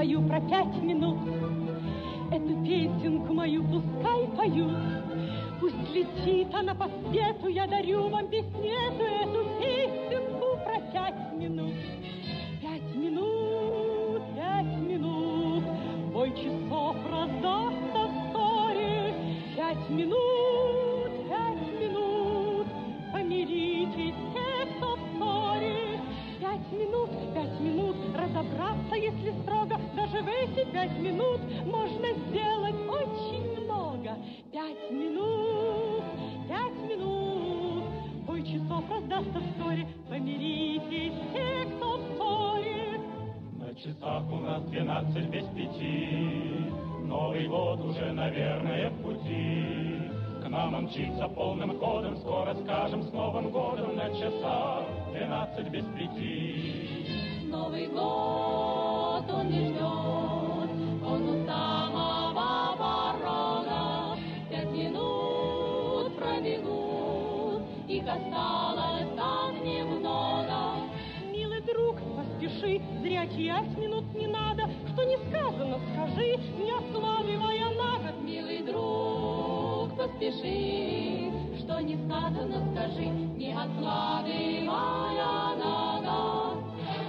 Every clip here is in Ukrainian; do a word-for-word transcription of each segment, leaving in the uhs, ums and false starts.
мою про пять минут. Эту песенку мою пускай поют. Пусть летит она по свету, я дарю вам песнету, эту песенку про пять минут. Пять минут, пять минут, бой часов раздастся вскоре. Пять минут, пять минут, помиритесь все, кто в ссоре. Пять минут, пять минут, разобраться, если строго, даже в эти пять минут можно сделать очень много. Пять минут, пять минут, бой часов раздастся вскоре, помиритесь все, кто в ссоре. На часах у нас двенадцать без пяти, Новый год уже, наверное, в пути. К нам он мчится полным ходом, скоро скажем с Новым годом. На часах двенадцать без пяти. Новый год он не ждет, он у самого порога. Пять минут пробегут, их осталось так немного. Милый друг, поспеши, зря пять минут не надо. Что не сказано, скажи, не откладывая на год. Милый друг, поспеши, что не сказано, скажи, не откладывая на год.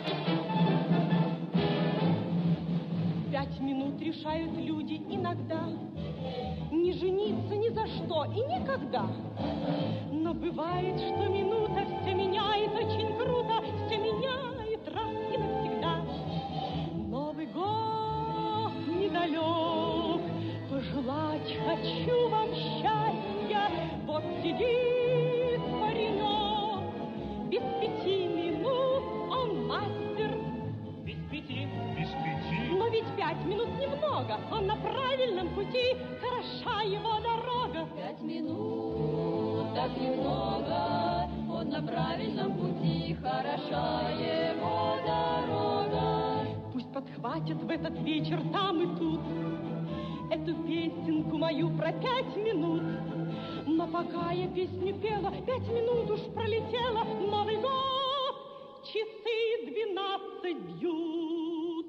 Пять минут решают люди иногда не жениться ни за что и никогда. Но бывает, что минута все меняет очень круто, все меняет раз и навсегда. Новый год недалек, пожелать хочу вам счастья. Вот сидит паренек, без пяти минут он мастер. Без пяти, без пяти. Но ведь пять минут немного, он на правильном пути, хороша его дорога. Пять минут, так немного, он на правильном пути, хороша его дорога. Пусть подхватят в этот вечер там и тут эту песенку мою про пять минут. Но пока я песню пела, пять минут уж пролетело. Новый год, часы двенадцать бьют.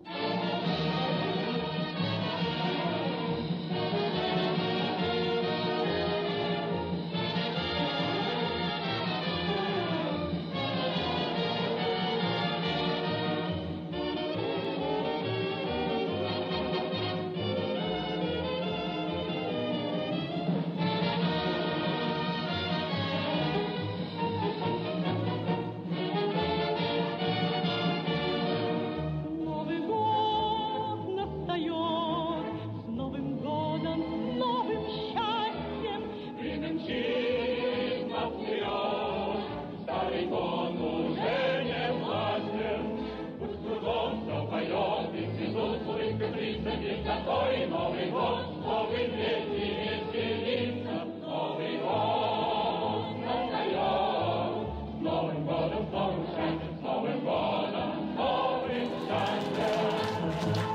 Новый год, новый день, веселимся, Новый год настает. С Новым годом, с новым счастьем, с Новым годом, с новым счастьем.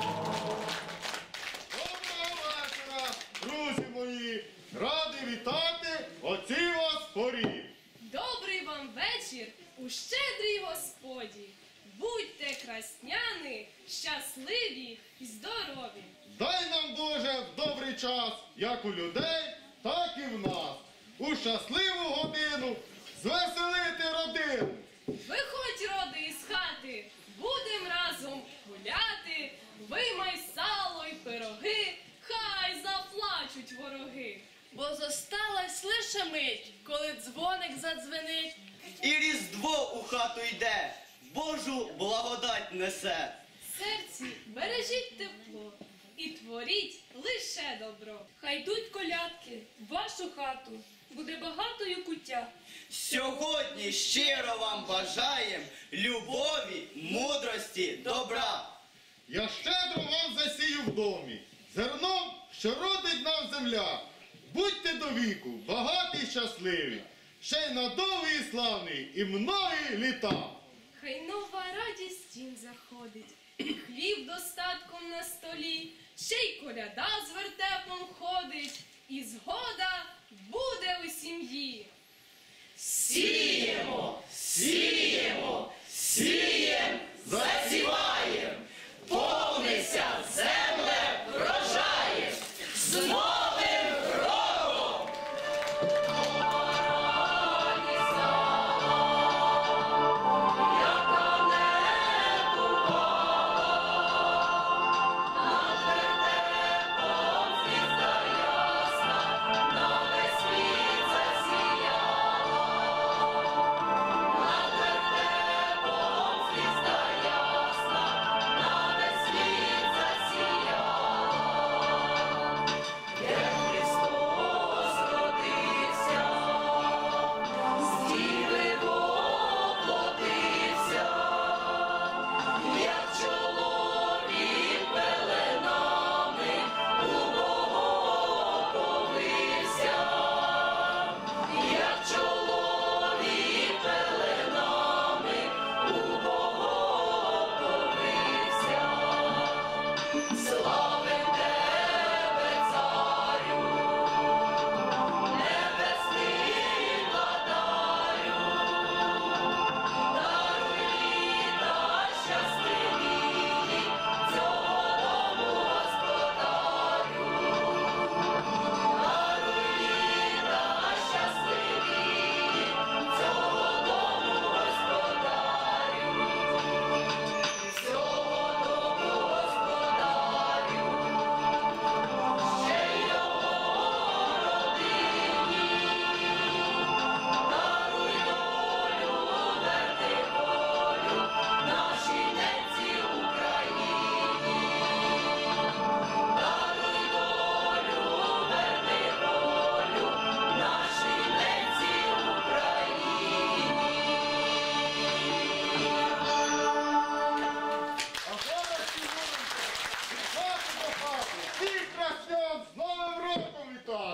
Доброго вечора, друзі мої! Радий вітати отців вас порів. Добрий вам вечір у щедрій Господі. Будьте красняни, щасливі й здорові. Дай нам, Боже, в добрий час, як у людей, так і в нас. У щасливу годину звеселити родину. Виходь, роди, із хати, будем разом гуляти. Виймай сало й пироги, хай заплачуть вороги. Бо зосталась лише мить, коли дзвоник задзвенить. І Різдво у хату йде, Божу благодать несе. В серці бережіть тепло і творіть лише добро. Хай йдуть колядки в вашу хату, буде багатою куття. Сьогодні щиро вам бажаєм любові, мудрості, добра. Я щедро вам засію в домі, зерном, що родить нам земля. Будьте до віку, багаті й щасливі, ще й на довгий і славний і многі літа. Хай нова радість дім заходить, і хліб достатком на столі, ще й коляда з вертепом ходить, і згода буде у сім'ї. Сіємо, сіємо, сієм, засіваєм, повнися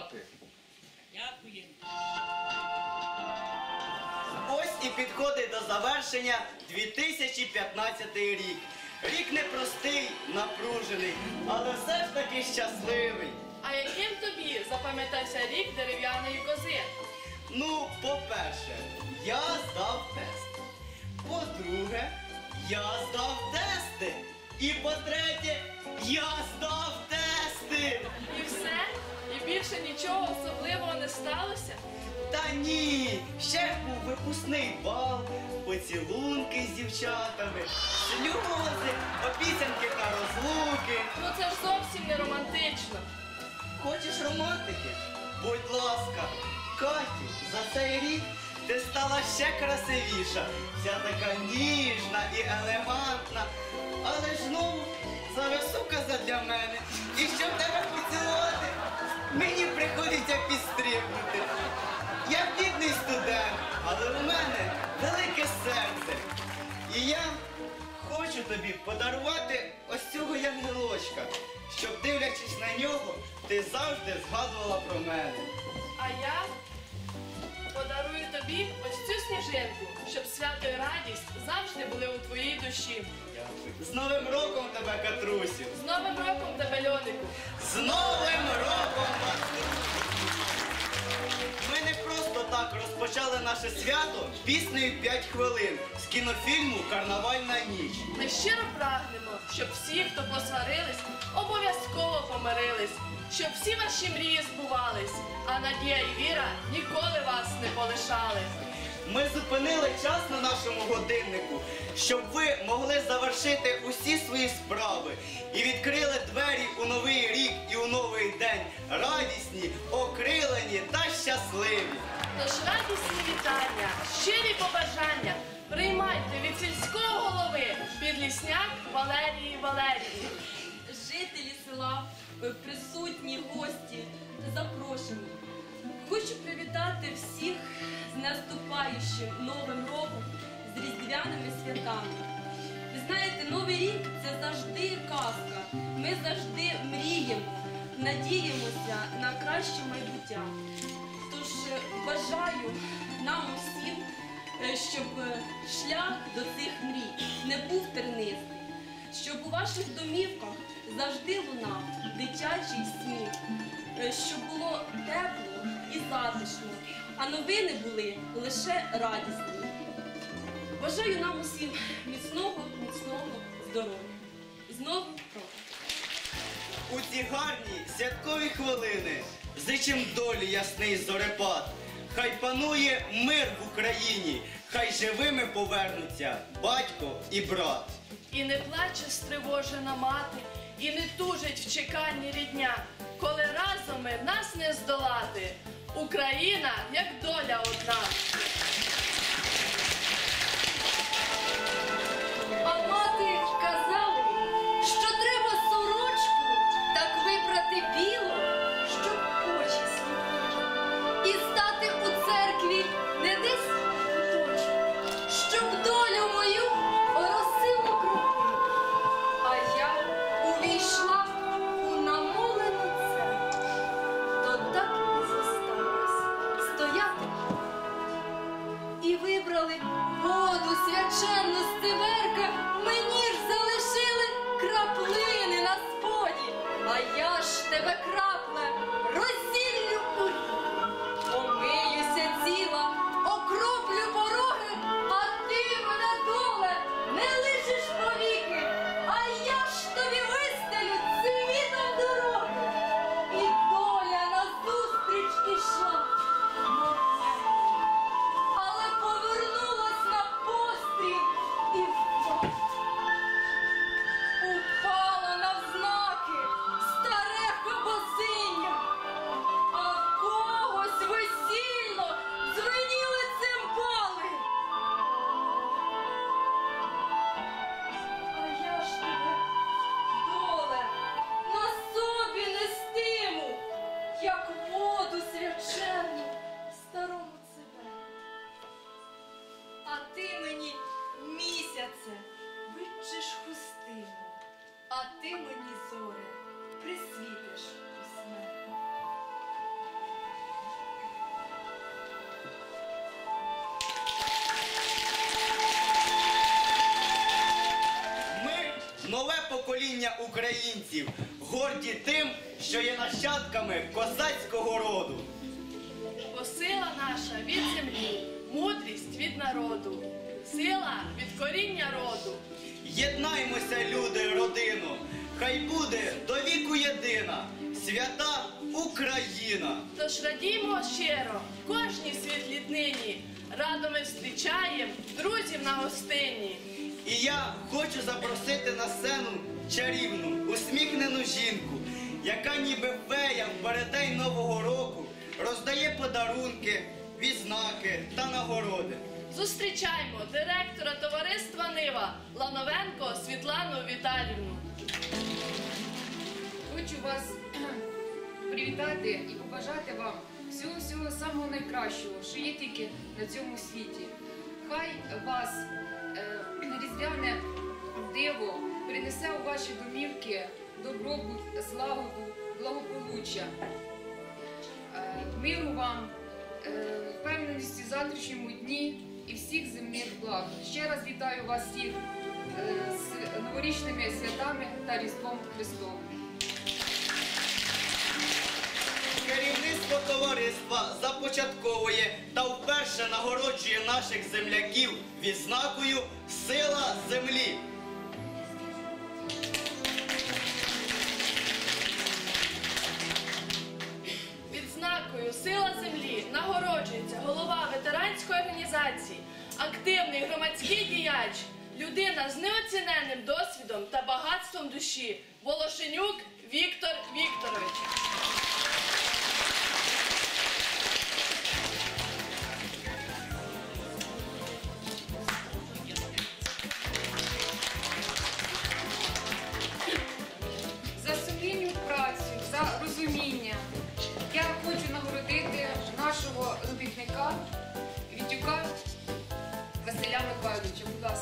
святкувати. Дякуємо. Ось і підходить до завершення дві тисячі п'ятнадцятий рік. Рік непростий, напружений, але все ж таки щасливий. А яким тобі запам'ятався рік дерев'яної кози? Ну, по-перше, я здав тест. По-друге, я здав тести. І по-третє, я здав тести. І все? І більше нічого особливого не сталося? Та ні, ще ж був випускний бал, поцілунки з дівчатами, сльози, обіцянки та розлуки. Ну це ж зовсім не романтично. Хочеш романтики? Будь ласка, Катю, за цей рік ти стала ще красивіша, вся така ніжна і елегантна, але ж знову зависока задля мене. І щоб тебе поцілувати, мені приходиться підстрибнути. Я бідний студент, але у мене велике серце. І я хочу тобі подарувати ось цього янгелочка, щоб, дивлячись на нього, ти завжди згадувала про мене. А я подарую тобі ось цю сніжинку, щоб свято і радість завжди були у твоїй душі. З Новим роком тебе, Катрусю! З Новим роком тебе, Льонику! З Новим роком вас! Ми не просто так розпочали наше свято піснею п'ять хвилин з кінофільму «Карнавальна ніч». Ми щиро прагнемо, щоб всі, хто посварились, обов'язково помирились, щоб всі ваші мрії збувались, а надія і віра ніколи вас не полишали. Ми зупинили час на нашому годиннику, щоб ви могли завершити усі свої справи і відкрили двері у новий рік і у новий день, радісні, окрилені та щасливі. Тож радісні вітання, щирі побажання приймайте від сільського голови Підлісняк Валерії Валерії. Жителі села, присутні гості, запрошені. Хочу привітати всіх з наступаючим Новим роком, з різдвяними святами. Ви знаєте, Новий рік – це завжди казка. Ми завжди мріємо, надіємося на краще майбуття. Тож бажаю нам усім, щоб шлях до цих мрій не був тернистий, щоб у ваших домівках завжди лунав дитячий сміх, щоб було тепло і затишно, а новини були лише радісні. Бажаю нам усім міцного, міцного здоров'я. З Новим роком! У ці гарні святкові хвилини зичим долі ясний зорепад. Хай панує мир в Україні, хай живими повернуться батько і брат. І не плаче стривожена мати, і не тужить в чеканні рідня, коли разом ми нас не здолати. Україна, як доля одна. А мати казали, що треба сорочку так випрати білу, щоб очі світили, і стати у церкві не десь у точку, щоб долю мою оросило кров'ю. А я увійшла у намолену церкву, то так і зосталась стояти. І вибрали воду свячену з циверка, мені ж залишилось покоління українців, горді тим, що є нащадками козацького роду. Бо сила наша від землі, мудрість від народу, сила від коріння роду. Єднаймося, люди, родину, хай буде до віку єдина, свята Україна. Тож радіймо щиро, кожній світлій днині, радо ми зустрічаєм друзів на гостині. І я хочу запросити на сцену чарівну, усміхнену жінку, яка ніби фея в переддень Нового року роздає подарунки, відзнаки та нагороди. Зустрічаємо директора товариства «Нива» Лановенко Світлану Віталіївну. Хочу вас привітати і побажати вам всього-всього самого найкращого, що є тільки на цьому світі. Хай вас е, різдвяне диво принесе у ваші домівки добробут, злагоду, благополуччя. Е, миру вам, е, впевненості в завтрашньому дні і всіх земних благ. Ще раз вітаю вас всіх е, з новорічними святами та Різдвом Христовим. Керівництво товариства започатковує та вперше нагороджує наших земляків відзнакою «Сила землі». Відзнакою «Сила землі» нагороджується голова ветеранської організації, активний громадський діяч, людина з неоціненним досвідом та багатством душі Волошенюк Віктор Вікторович. За сумлінну працю, за розуміння я хочу нагородити нашого робітника Вітюка Василя Миколайовича. Будь ласка.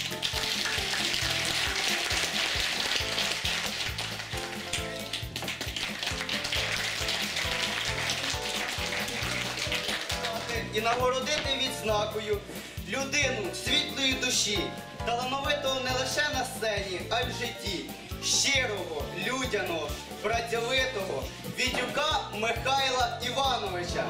І нагородити відзнакою людину світлої душі, талановитого не лише на сцені, а й в житті, щирого, людяного, працьовитого Вітюка Михайла Івановича.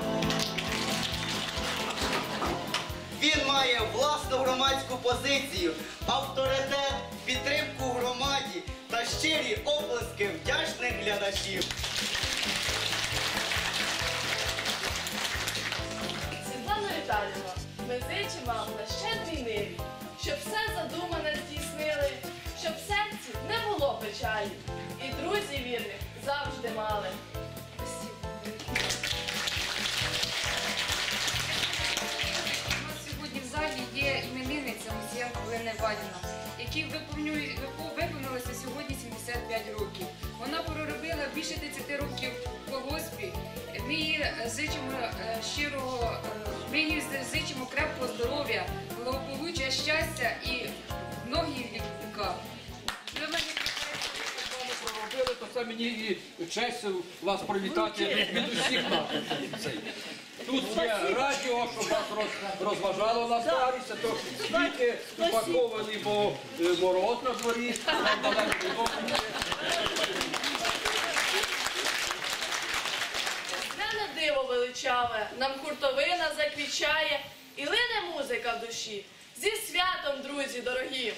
Він має власну громадську позицію, авторитет, підтримку в громаді та щирі оплески вдячних глядачів. Світлана Віталіївна, ми зичимо вам на щедрій ниві, щоб все задумане здійснили, щоб в серці не було печалі, і друзів вірних завжди мали. У нас сьогодні в залі є іменинниця Мусієнко Олена Іванівна, якій виповнює- випо- виповнилося сьогодні сімдесят п'ять років. Вона проробила більше тридцяти років в колгоспі. Ми їй зичимо е, щирого, е, ми їй зичимо крепкого здоров'я, благополуччя, щастя і многих віка. Ви мене Проробили, то це мені і честь вас привітати від усіх нас. Тут є радіо, щоб вас роз- розважало на старість, а то діти упаковані, бо е, мороз на дворі. нам далеко не Різдвяне диво величаве, нам хуртовина заквічає, і лине музика в душі. Зі святом, друзі дорогі!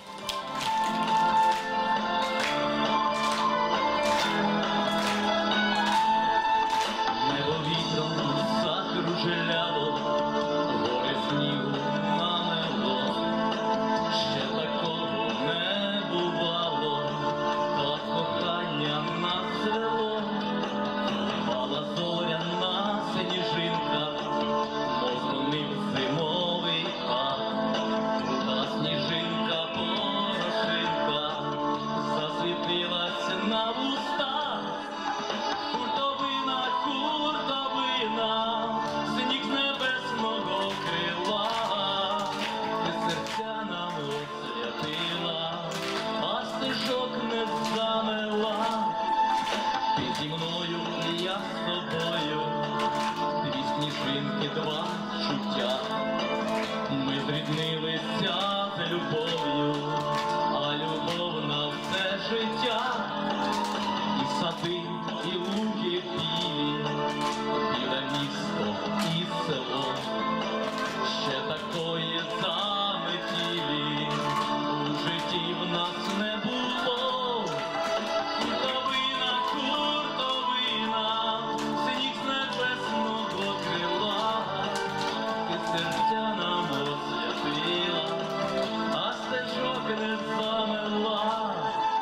Небо вітром закружеляло, гори снігу намело. Ще такого не бувало, так кохання нас звело. Впала зоряна сніжинка, мов дзвонив зимовий пад. Та сніжинка порошинка засвітилась на вустах. Хуртовина, хуртовина, сніг з небесного крила, ти серця нам освятила, а стежок не замела. Ти зі мною, я з тобою, дві сніжинки, два чуття. Ми зріднилися з любов'ю, а любов на все мене життя, і сади, і луки білі, біле місто і село, ще такої заметілі у житті в нас не було. Куртовина, куртовина, синіх з небесного крила, ти серця нам освятила, а стежок не замила.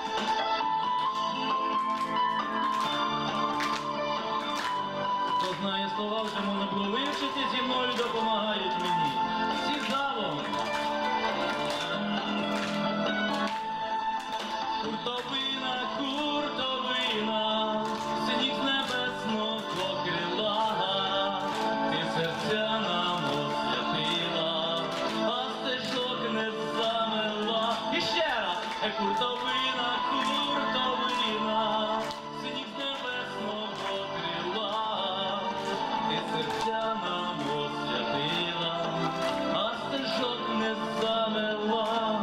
Хто знає слова, вже можна було вивчити, зі мною допомагають мені. Всі залом. Куртовина, куртовина, синіх з небесного крила, ти серця нам освятила, а стежок не замила. І ще раз. Е, куртовина, куртовина, синіх з небесного крила, ти серця нам освятила, а стежок не замила.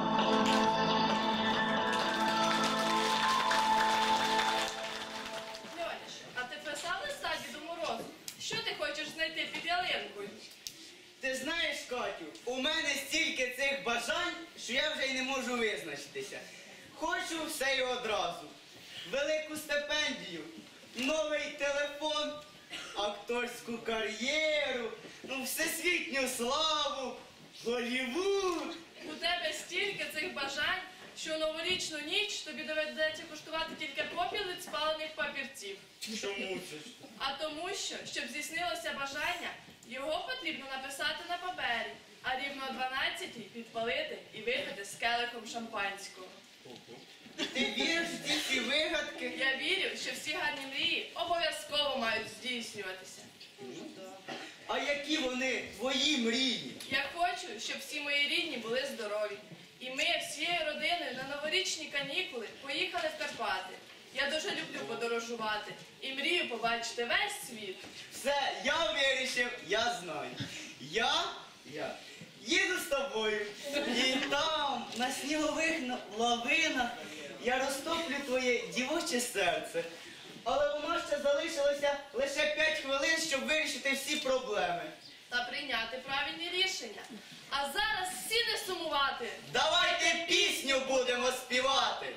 Льоніш, а ти писав листа Діду Морозу? Що ти хочеш знайти під ялинкою? Ти знаєш, Катю, у мене стільки цих бажань, що я вже й не можу визначитися. Хочу все і одразу. Велику стипендію, новий телефон, акторську кар'єру, ну, всесвітню славу, Голлівуд. У тебе стільки цих бажань, що у новорічну ніч тобі доведеться куштувати тільки попіл від спалених папірців. Чому це ж? А тому що, щоб здійснилося бажання, його потрібно написати на папері, а рівно о дванадцятій підпалити і випити з келихом шампанського. Ти віриш в ті всі вигадки? Я вірю, що всі гарні мрії обов'язково мають здійснюватися. А які вони, твої мрії? Я хочу, щоб всі мої рідні були здорові. І ми всією родиною на новорічні канікули поїхали в Карпати. Я дуже люблю подорожувати і мрію побачити весь світ. Все, я вирішив, я знаю. Я, я їду з тобою. І там, на снігових на- лавинах, я розтоплю твоє дівоче серце. Але у нас ще залишилося лише п'ять хвилин, щоб вирішити всі проблеми. Та прийняти правильні рішення. А зараз всі не сумувати. Давайте пісню будемо співати.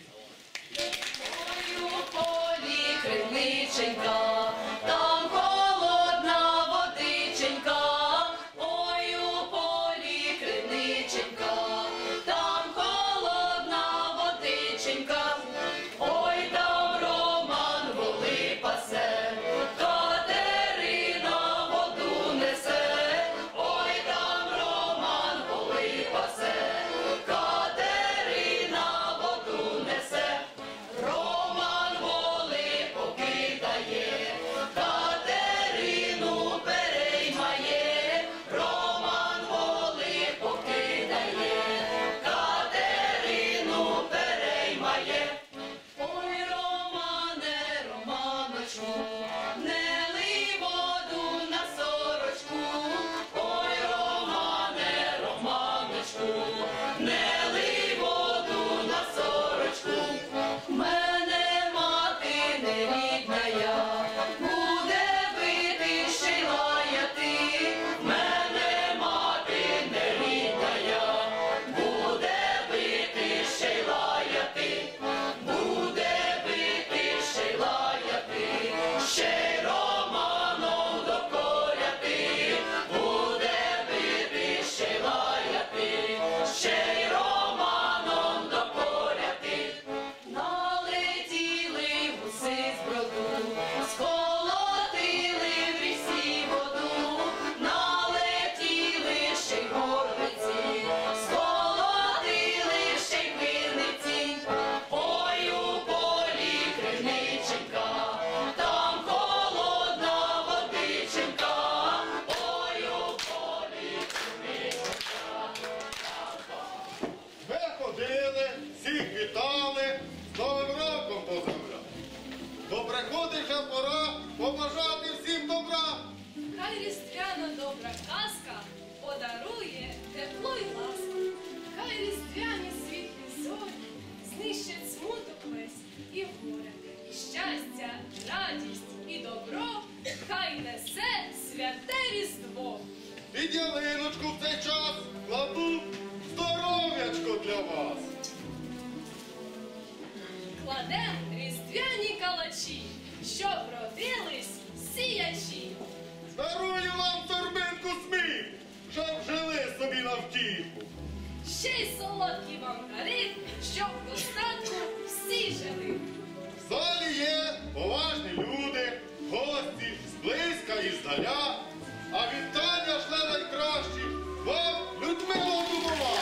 Ой, у полі криниченька, там холодна водиченька. Ой, у полі криниченька, там холодна водиченька. Ой, там Роман воли пасе, Катерина воду несе. Ой, там Роман воли пасе, Катерина воду несе. Роман воли покидає, Катерину переймає. Роман воли покидає, Катерину переймає. Ой, Романе, Романочку, не лий воду на сорочку. Ой, Романе, Романочку, не лий воду на сорочку. Мене мати нерідная, буде бити, ще й лаяти. Мене мати нерідная, буде бити, ще й лаяти. Буде бити, ще й лаяти, ще й Романом докоряти. Буде бити, ще й лаяти, ще й Романом докоряти. Налетіли гуси з броду, сколотили в річці воду. Налетіли ще й горлиці, сколотили ще й винниці. Ой, у полі криниченька, там холодна водиченька. Ой, у полі криниченька. Ми ходили, всіх вітали, з Новим роком поздравляли. То приходить вже пора побажати всім добра. Хай різдвяна добра казка подарує тепло й ласку. Хай різдвяні світлі зорі знищать смуток і горе, і щастя, радість і добро, хай несе святе Різдво. Під ялиночку в цей час кладу здоров'ячко для вас. Кладем різдвяні калачі, щоб родились сіячі. Дарую вам торбинку сміх, щоб жили собі на втіху. Ще й солодкі вам дари, щоб в достатку всі жили. В залі є поважні люди, гості зблизька і здаля, а вітання шле найкращі вам Людмила Дубова.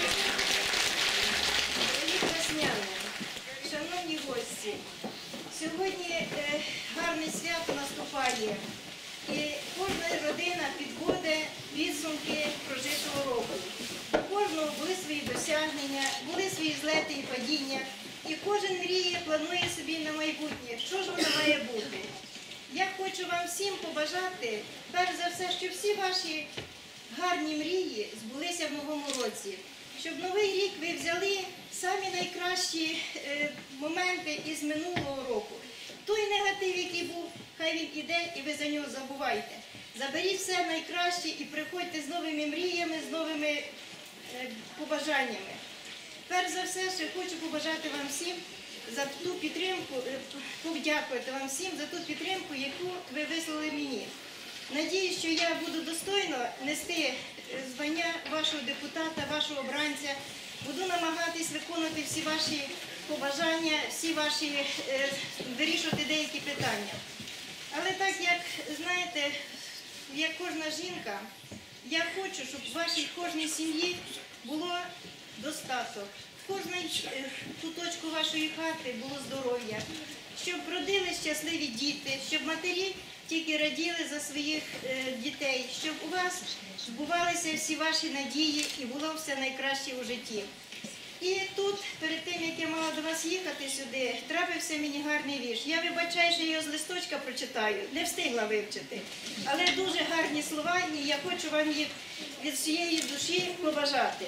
Привіт, весняне! Шановні гості, сьогодні е, гарне свято наступає, і кожна родина підводить підсумки прожитого року. У кожного були свої досягнення, були свої злети і падіння, і кожен мріє, планує собі на майбутнє, що ж воно має бути. Я хочу вам всім побажати, перш за все, щоб всі ваші гарні мрії збулися в новому році. Щоб новий рік ви взяли самі найкращі е, моменти із минулого року. Той негатив, який був, хай він іде і ви за нього забувайте. Заберіть все найкраще і приходьте з новими мріями, з новими е, побажаннями. Перш за все, ще хочу побажати вам всім за ту підтримку, е, подякувати вам всім за ту підтримку, яку ви вислали мені. Надіюсь, що я буду достойно нести звання вашого депутата, вашого обранця. Буду намагатись виконувати всі ваші побажання, всі ваші, е, вирішувати деякі питання. Але так, як, знаєте, як кожна жінка, я хочу, щоб в вашій кожній сім'ї було достаток. В кожній е, куточку вашої хати було здоров'я, щоб родили щасливі діти, щоб матері тільки раділи за своїх е, дітей, щоб у вас збувалися всі ваші надії і було все найкраще у житті. І тут, перед тим, як я мала до вас їхати сюди, трапився мені гарний вірш. Я вибачаю, що я його з листочка прочитаю, не встигла вивчити. Але дуже гарні слова, і я хочу вам їх від всієї душі побажати.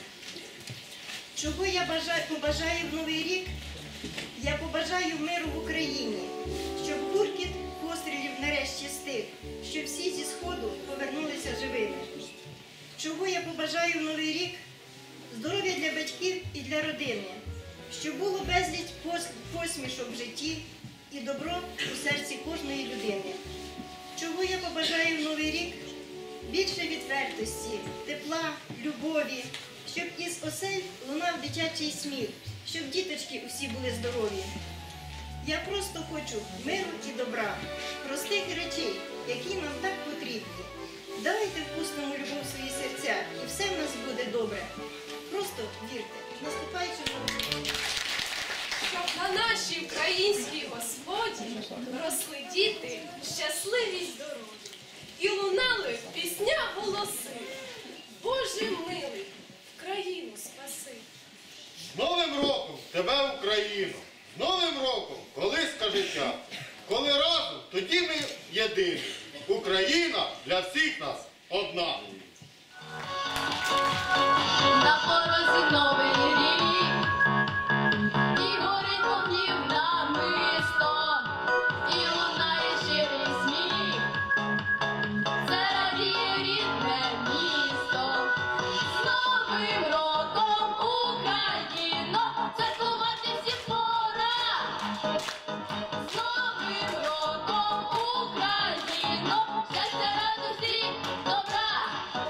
Чого я бажаю, побажаю в Новий рік? Я побажаю миру в Україні, щоб гуркіт пострілів нарешті стих, щоб всі зі Сходу повернулися живими. Чого я побажаю в Новий рік? Здоров'я для батьків і для родини, щоб було безліч посмішок в житті і добро у серці кожної людини. Чого я побажаю в Новий рік? Більше відвертості, тепла, любові, щоб із осель лунав дитячий сміх, щоб діточки усі були здорові. Я просто хочу миру і добра, простих речей, які нам так потрібні. Давайте впустимо любов в свої серця, і все в нас буде добре. Просто вірте, наступаючим роком. Щоб на нашій українській господі росли діти щасливі й здорові. І лунали в піснях голоси. Боже милий, в країну спаси. З Новим роком тебе, Україно! З Новим роком колиска життя! Коли разом, тоді ми єдині. Україна для всіх нас одна. На порозі новий рік, і горить вогнів намисто, і лунає щирий сміх. Це радіє рідне місто. З Новим роком, Україно, святкувати всім пора. З Новим роком, Україно, щастя, радості, добра.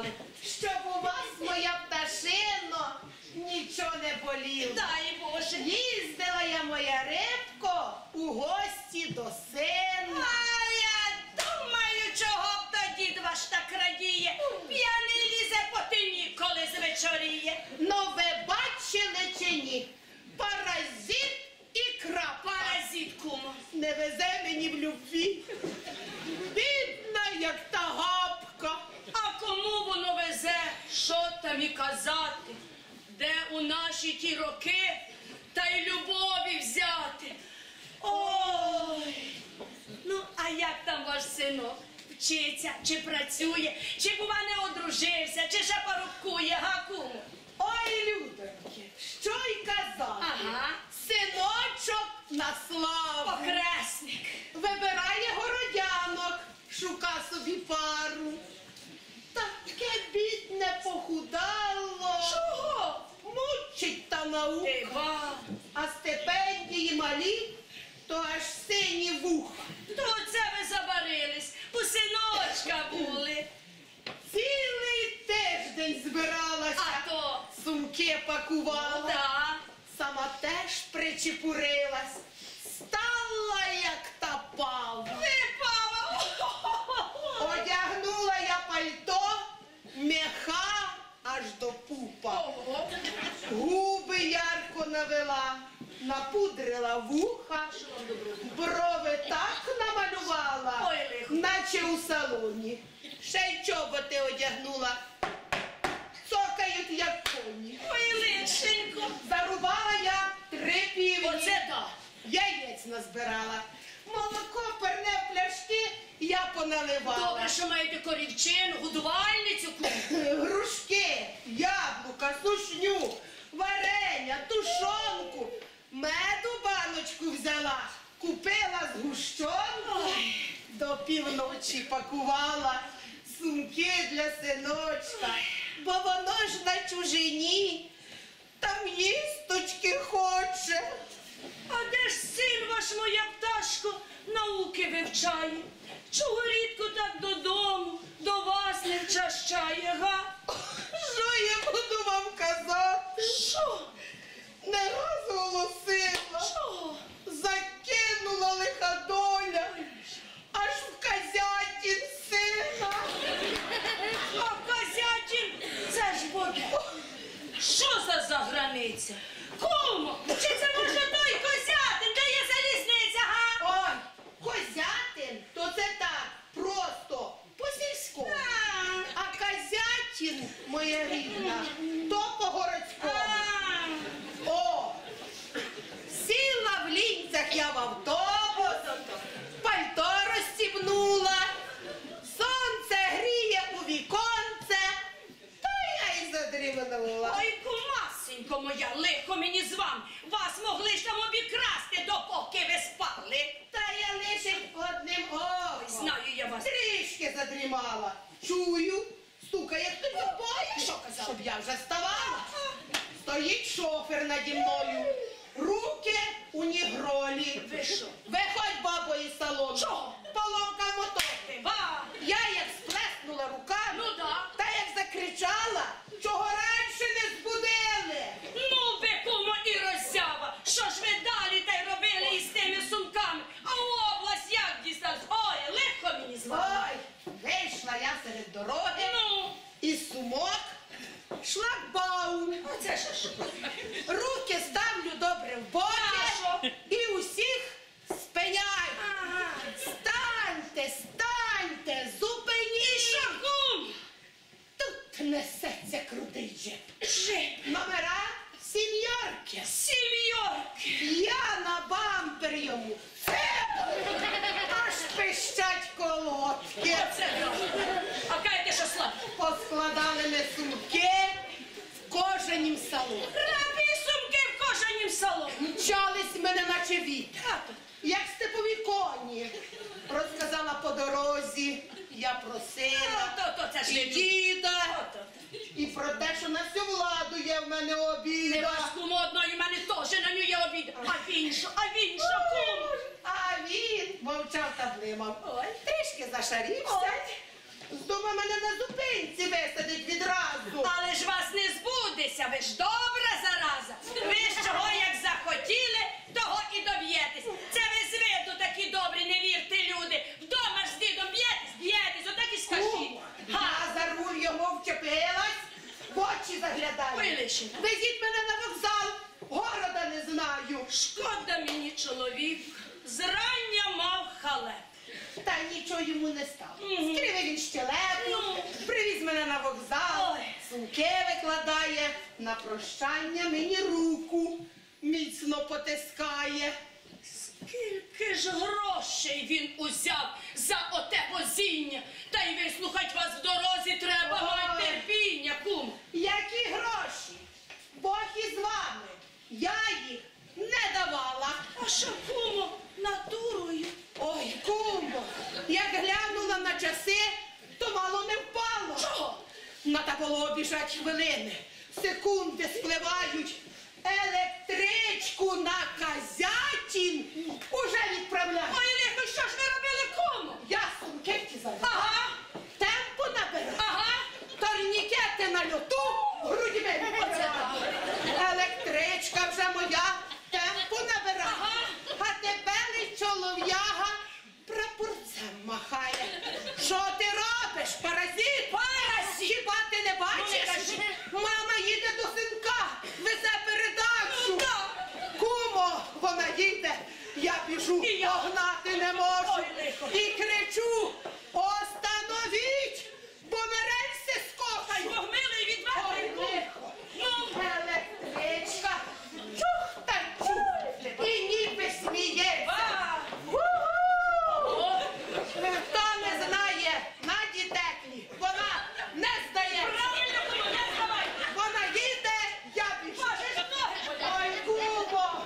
співали. Щоб у вас, моя пташино, нічого не боліло. Дай Боже. Їздила я, моя рибко, у гості до сина. А я думаю, чого б то дід ваш так радіє. П'яний лізе по тині, коли звечоріє. Ну ви бачили чи ні? Паразит і крапка. Паразит, кумо. Не везе мені в любві. Бідна, як та гапка. А кому воно везе? Що там і казати? Де у наші ті роки та й любові взяти? Ой! Ну, а як там ваш синок? Вчиться, чи працює, чи, бува, не одружився, чи ще парубкує, га, кумо? Ой, людоньки, що й казати. Ага. Синочок на славу. Покресник. Вибирає городянок, шука собі пару. Таке бідне похудало. Чого? Мучить та наука. Ева. А стипендії малі, то аж сині вуха. То це ви забарились, у синочка були. Цілий тиждень збиралася, А то? сумки пакувала. Да. Сама теж причепурилась. Стала, як та пава. Випала. Одягнула я пальто, меха аж до пупа. Ого. Губи ярко навела, напудрила вуха, брови так намалювала, Ой, лихо. наче у салоні. Ще й чоботи одягнула, цокають, як коні. Ой, лишенько. Зарубала я три півні. Оце так. Яєць назбирала. Молоко, перне в пляшки я поналивала. Добре, що маєте корівчину, годувальницю. Грушки, яблука, сушню, варення, тушонку. Меду баночку взяла, купила згущенку, до півночі пакувала сумки для синочка, бо воно ж на чужині, там їсточки хоче. А де ж син ваш, моя пташко, науки вивчає? Чого рідко так додому, до вас не вчащає, га? Що я буду вам казати? Що? Не раз голосила, Що? закинула лиха доля, аж в Казятін сина. А Козятін, це ж буде. Що за заграниця? Кому? Чи це може той Козятин, де є залізниця, га? Ой, Козятин, то це так, просто, по-сільському. А Казятін, моя рідна, то по-городському. О, сіла в лінцях я в автобус, пальто розстібнула, сонце гріє у віконце, то я й задрімнула. Ой, кумасенько моя, лихо мені з вами. Вас могли ж там обікрасти, допоки ви спали. Та я лише одним оком. Знаю я вас. Трішки задрімала. Чую, стукає хтось в обоє. Що казав? Щоб я вже вставала. Стоїть шофер наді мною. Руки у нігролі. Ви що? Виходь, бабо, із салону. Що? Поломка мотор. Ва! Я як сплеснула руками, Ну да. та як закричала, чого раніше не збудили. Ну ви, кумо, і роззява. Що ж ви далі та й робили із тими сумками? А в область як дісталась? Ой, легко мені з вами. Ой, вийшла я серед дороги, Ну, із сумок, шлагбаум. оце ж що? Руки ставлю добре в боки А що? і усіх спиняю. Ага. Станьте, станьте, зупиніть. Шагум! Тут несеться крутий джип. Жи! Номера сім'ярки. Сім'йорки! Я на бампер йому. Аж пищать колодки. Оце так. А кажете, що слабо? Поскладали ми сумки в кожанім салоні. Рабі сумки в кожанім салоні. Мчались мене наче вітер, як степові коні. Розказала по дорозі, я про сина, То, то, це ж і не діда, Ото. і про те, що на всю владу є в мене Не обіда. важку модною, в мене теж на нього є обід. А він що? А він що, кум? А він мовчав та блимав. Ой. Трішки зашарівся. Ой. Здумав мене на зупинці висадить відразу. Але ж вас не збудеться, ви ж добра зараза. Ви ж чого як захотіли, того і доб'єтесь. Це ви з виду такі добрі, не вірте, люди. Вдома ж з дідом б'єтесь, б'єтесь, отак і скажіть. Я за руль йому вчепилась, в очі заглядаю. Вилишена. Везіть мене на вокзал, города не знаю. Шкода мені чоловік, зрання мав халеп. Та нічого йому не стало. Мгм. Скривив він щелепу, Ну. привіз мене на вокзал, Ой. сумки викладає, на прощання мені руку міцно потискає. Скільки ж грошей він узяв за оте возіння? Та й вислухать вас в дорозі треба, Ой. май терпіння, кум. Які гроші? Бог із вами. Я їх не давала. А що, кумо, натурою? Ой, кумбо, як глянула на часи, то мало не впало. Чого? На та було обіжать хвилини. Секунди спливають. Електричку на Казятін уже відправляють. Ой, лихо, що ж ви робили, кому? Я сумки взяла. Ага, Темпу набираю. ага. Торнікети на льоту, грудьми. Оце так. Електричка вже моя, темпу набираю. Ага. А тебе чолов'яга прапорцем махає. Що ти робиш, паразит? Паразит! Хіба ти не бачиш? Ну, не кажи. Мама їде до синка, везе передачу. Ну, да. Кумо, вона їде, я біжу, І я. погнати не можу. Ой, лихо. І кричу, остановіть, бо на рельси Хай скочу. Бог милий від вас, Ой, кум. лихо. Ну, Електричка, чух та чух, і ніби сміється. ба. Ху-ху! Хто не знає, Наді Теклі, вона не здає. Правильно, кому, не здавайте. Вона їде, я біжу. Боже ж ноги болять. Ой, Кубо!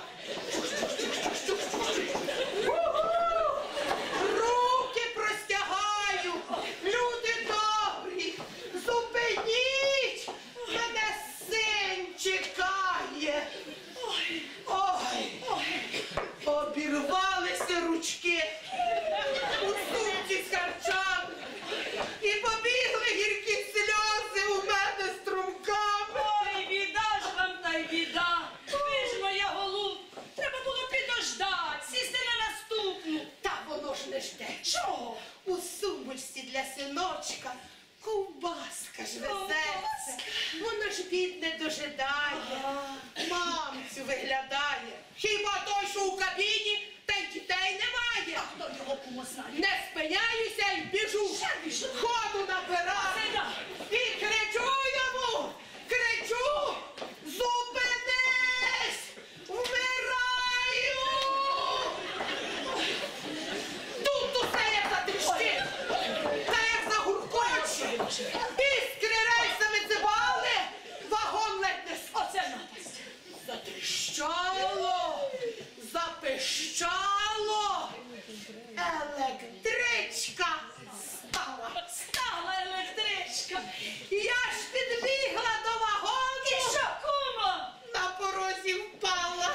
Ху-ху! Руки простягаю, люди добрі, зупиніть, мене син чекає. Ой, обірвалися ручки у сумці з харчами і побігли гіркі сльози у мене струмками. Ой, біда ж вам та й біда. Ви ж моя голубка. Треба було підождати, сісти на наступну. Та воно ж не жде. Чого? У сумочці для синочка ковбаска ж везеться. Вона ж бідне дожидає. Мамцю виглядає. Хіба той, що у кабіні, та й дітей немає. А хто його кому знає? Не спиняюся і біжу. Ще біжу. Ходу набираю. Сида. І кричу йому, кричу, зупинись, вмираю. Тут усе як затріщить, та як загуркоче. Іскри рейсами дзибали, вагон ледь не спав. Оце напасть. Затріщало, запищало, електричка стала. Стала електричка. Я ж підбігла до вагону, І що, кумо? на порозі впала.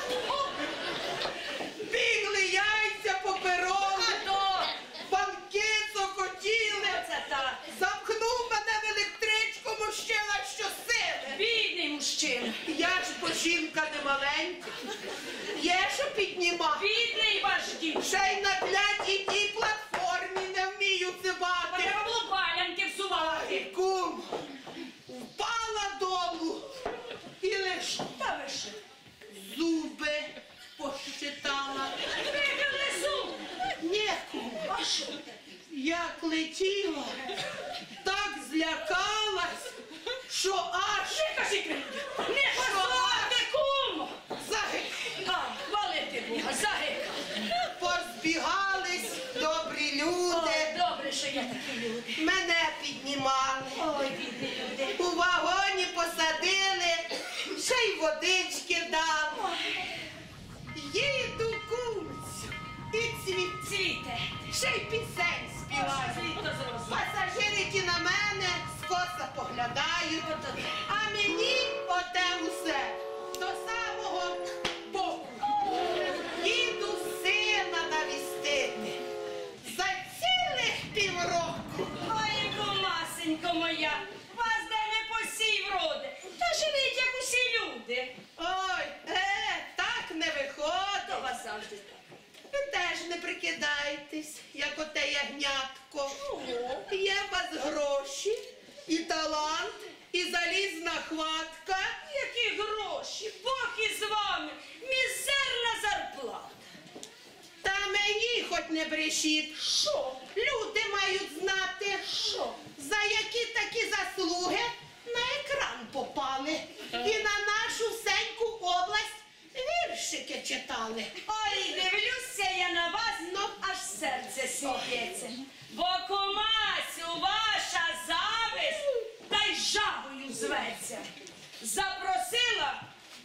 Бігли яйця по перону, А то. банки цокотіли. Оце так. Замкнув мене в електричку мужчина щосили. Бідний мужчина. Я ж бо жінка не маленька. Є що підніма. Бідний ваш дід. Ще й на клятій тій платформі не вмію цибати. Треба було палянки всувати. Ай, кум, впала долу і лиш Та ви що? зуби пощитала. Вибили зуб. Ні, кум, А що? як летіла, так злякалась, що аж Не кажи кривди. Не послухайте, кумо. загикала. А, хвалити Бога, загикав. Позбігались добрі Ой, люди, добре, що є такі люди. мене піднімали. Ой, бідні люди. У вагоні посадили, ще й водички дали. Їду кумцю і цвіт, Цвіте. ще й пісень співаю. Світо зрозуміло. Пасажири ті на мене скоса поглядають, а мені оте усе до самого боку. Їду сина навістити за цілих півроку. Ой, кума, прикидайтесь, як оте ягнятко. Є у вас гроші, і талант, і залізна хватка. Які гроші? Бог із вами. Мізерна зарплата. Та мені хоч не брешіть. Що? Люди мають знати, Що? за які такі заслуги на екран попали. І на нашу всеньку область віршики читали. Ой, дивлюся я на вас, ну аж серце сміється. Бо кумасю ваша зависть та й жабою зветься. Запросила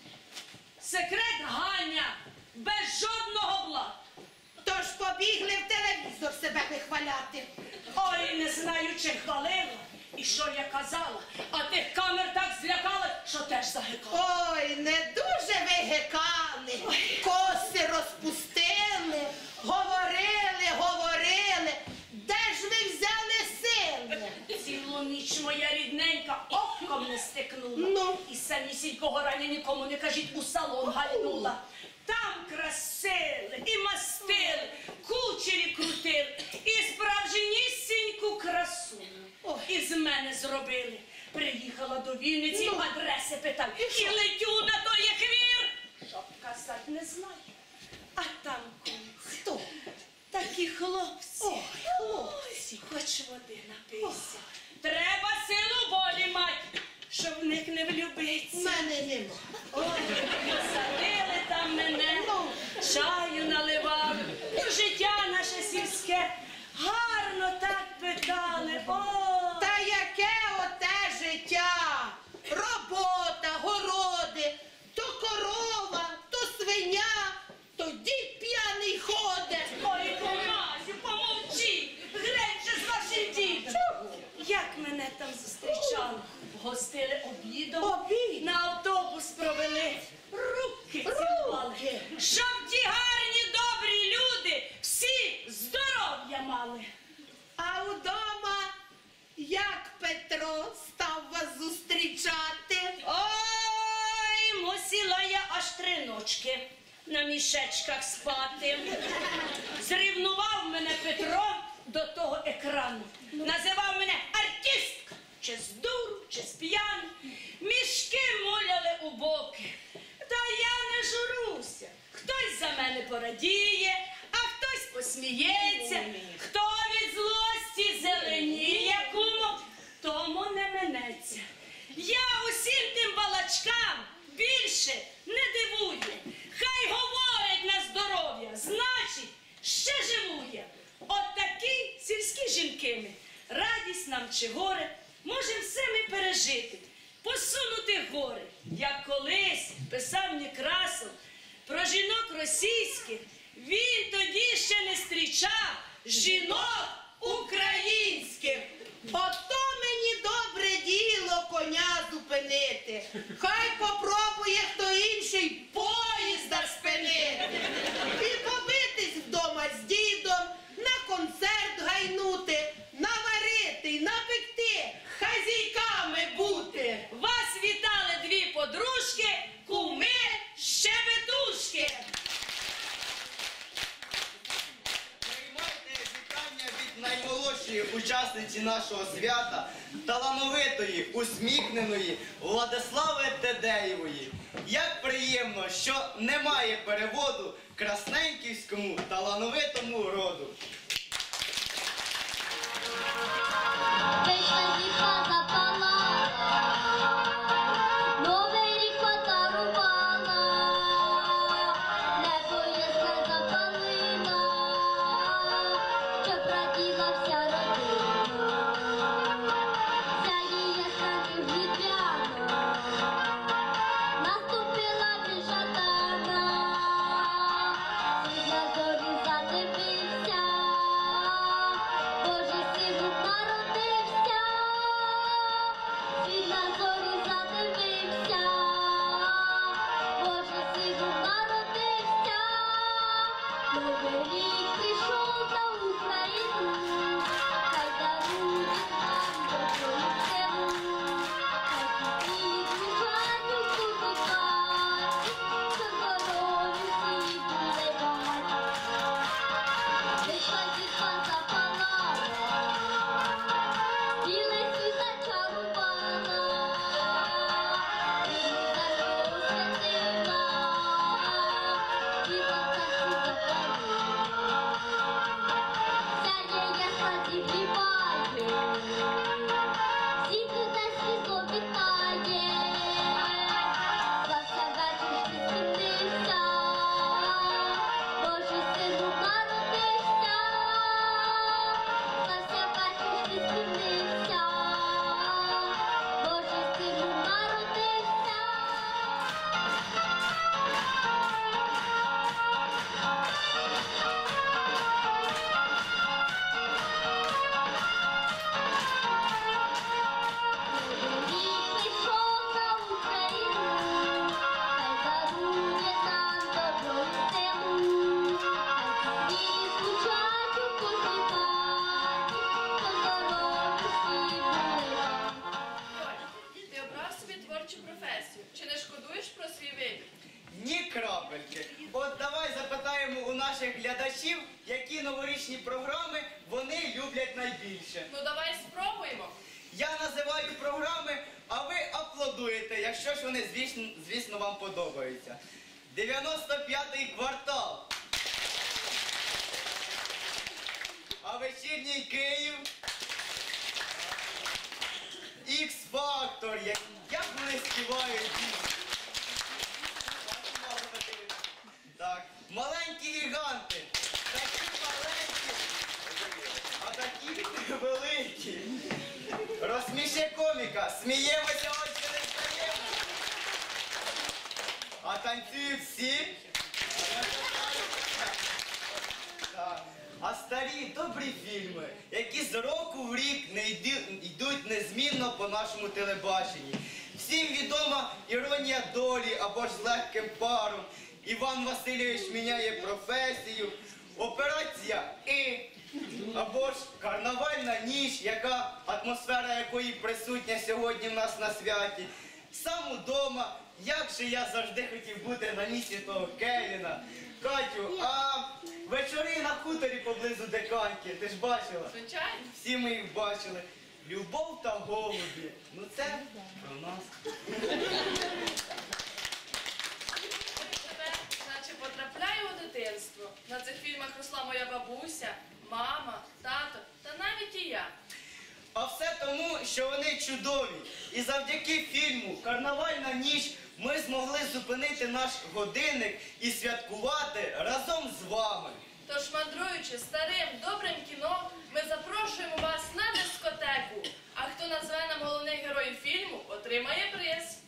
секрет Ганя без жодного блату. Тож побігли в телевізор себе вихваляти. Ой, не знаю, чи хвалила і що я казала, а тих камер так злякала, що теж загикала. Ой, не дуже ви гекали, коси розпустили, говорили, говорили. Де ж ви взяли сили? Цілу ніч моя рідненька оком не стикнула. Ну? І самісінького рання нікому не кажіть, у салон гальнула. Там красили і мастили, кучері крутили, і справжнісіньку красу із мене зробили. Приїхала до Вінниці, Ну? адреси питав, і летю на той хвір, щоб казати не знаю. А там куць. Хто? Такі хлопці. Ой, хлопці. Хоч води напийся. Треба силу волі мати, щоб в них не влюбитися. Мене нема. Ой, посадили там мене, чаю наливали, життя наше сільське гарно так питали. О! Та яке оте життя? Робота, городи, то корова, то свиня, то дід п'яний ходить. Ой, Комасю, помовчи, греть же з вашим дітям. Як мене там зустрічали? Гостили обідом, Обід? на автобус провели, руки цілували. Щоб ті гарні, добрі люди всі здоров'я мали. А удома як Петро став вас зустрічати? Ой, мусила я аж три ночки на мішечках спати. Зрівнував мене Петро до того екрану. Називав мене артистка, чи з дуру, чи з п'яну. Мішки муляли у боки. Та я не журуся. Хтось за мене порадіє, а хтось посміється. Хто від злості зеленіє, кумо, тому не минеться. Я усім тим балачкам більше не дивую. Хай говорять на здоров'я, значить, ще живу я. От такі сільські жінки ми. Радість нам чи горе, можем все ми пережити. Посунути гори, як колись писав Некрасов про жінок російських, він тоді ще не зустрічав жінок українських. Ото мені добре діло коня зупинити. Хай попробує хто інший поїзда спинити. І побитись вдома з дідом, на концерт гайнути, наварити й напекти, хазійками бути. Вас вітали дві подружки, куми, щебетушки. Приймайте вітання від наймолодшої учасниці нашого свята, талановитої, усміхненої Владислави Тедеєвої. Як приємно, що немає переводу красненківському талановитому роду. Весна зима запала, новий рік подарувала, небо ясне запалила, щоб раділа вся родина. Сяє яскраво різдвяно, наступила вишатана, світ на зорі задивився, Божий син народився, світ на зорі задивився, Божий син народився, новий рік прийшов на Україну, хай дарує нам добру силу, хай діти співають тут у хаті, що здорові всі були багаті. наших глядачів, які новорічні програми вони люблять найбільше. Ну давай спробуємо. Я називаю програми, а ви аплодуєте, якщо ж вони, звісно, звісно вам подобаються. дев'яносто п'ятий квартал. А вечірній Київ. Ікс-фактор. Як, як вони співають. Так. Маленькі гіганти. Такі маленькі, а такі великі. Розсміши коміка. Сміємося, ось не встаємо. А танцюють всі. Так. А старі добрі фільми, які з року в рік не йди- йдуть незмінно по нашому телебаченні. Всім відома «Іронія долі» або ж «З легким паром», «Іван Васильович міняє професію», «Операція І», або ж «Карнавальна ніч», яка, атмосфера якої присутня сьогодні в нас на святі. Сам удома, як же я завжди хотів бути на місці того Кевіна. Катю, а вечори на хуторі поблизу Диканьки, ти ж бачила? Звичайно. Всі ми їх бачили. Любов та голубі. Ну це про нас. Тепер, наче потрапляю у дитинство. На цих фільмах росла моя бабуся, мама, тато та навіть і я. А все тому, що вони чудові. І завдяки фільму «Карнавальна ніч» ми змогли зупинити наш годинник і святкувати разом з вами. Тож, мандруючи старим, добрим кіно, ми запрошуємо вас на дискотеку. А хто назве нам головних героїв фільму, отримає приз.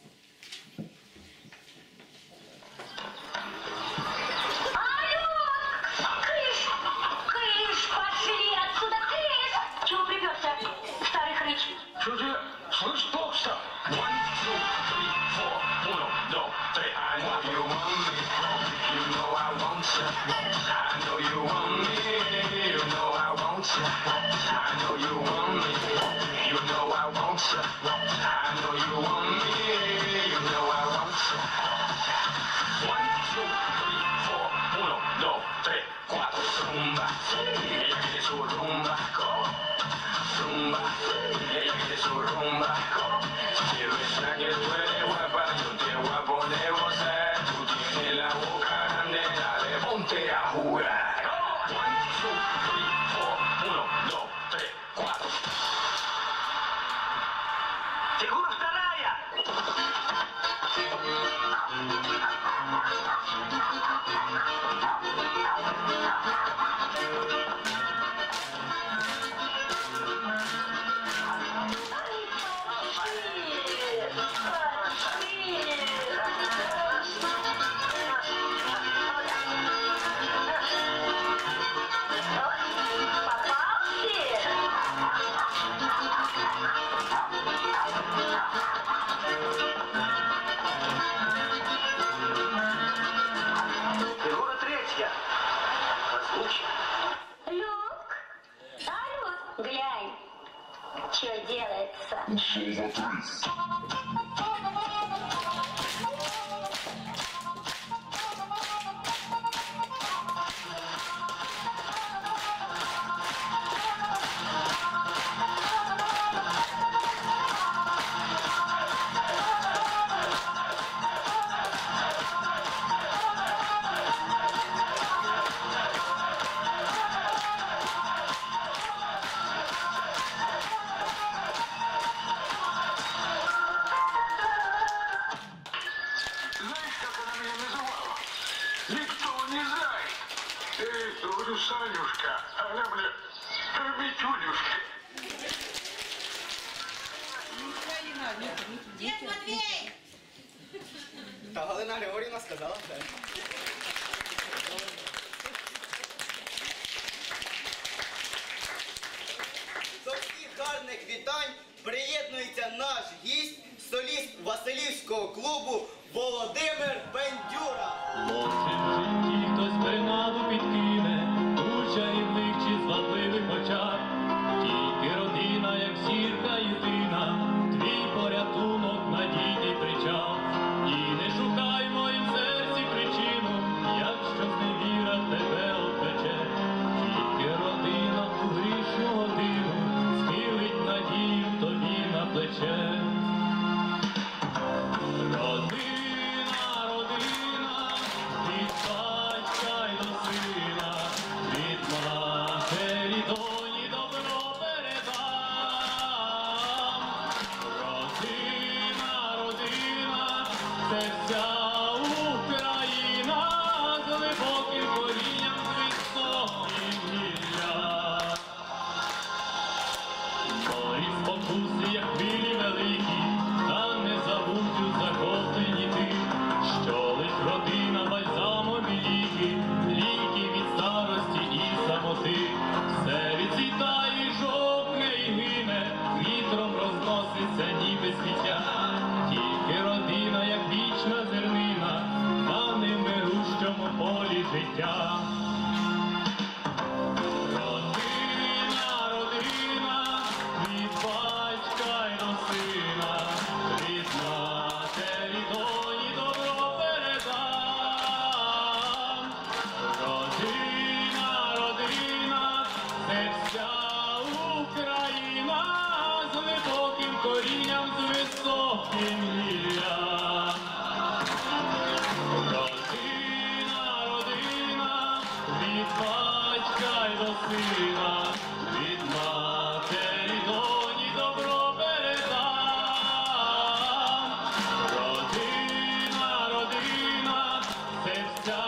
Кыш! Кыш! Пошли отсюда, кыш! Чего приперся, старый хрыч? Что ты? Слышь, плохо что? One, two, three, four. Uno, dos, tres. I know you want me. You know I want you. I know you want me. You know I want you. I know you want me. You know I want you. I know you want me. You know I want you. One, two, three, four. Uno, dos, tres, cuatro. Rumba. Ella quiere su rumba. Rumba. Ella quiere su rumba. Si ves la que tú eres guapa, yo te voy a poner gozar. Tú tienes la boca grande, dale, ponte a jugar. One, two, three, four. Uno, dos, tres, cuatro. Seguro вторая. Фигура третья. Послушай. Люк! А, Люк, глянь, что делается. Знаешь, как она меня называла? Никто не знает. Эй, говорю, Санюшка, она мне Митюнюшка. Дед Матвей! Та Галина Григорівна сказала все. До всіх гарних вітань приєднується наш гість, соліст Василівського клубу Володимир Бендюра. Може в житті хтось принаду підкине, у чарівних чи звабливих очах. Тільки родина, як зірка єдина, твій порятунок, надійний причал. І не шукай в моїм серці причину, якщо зневіра тебе батька й до сина, від матері доні добро передам. Родина, родина, це вся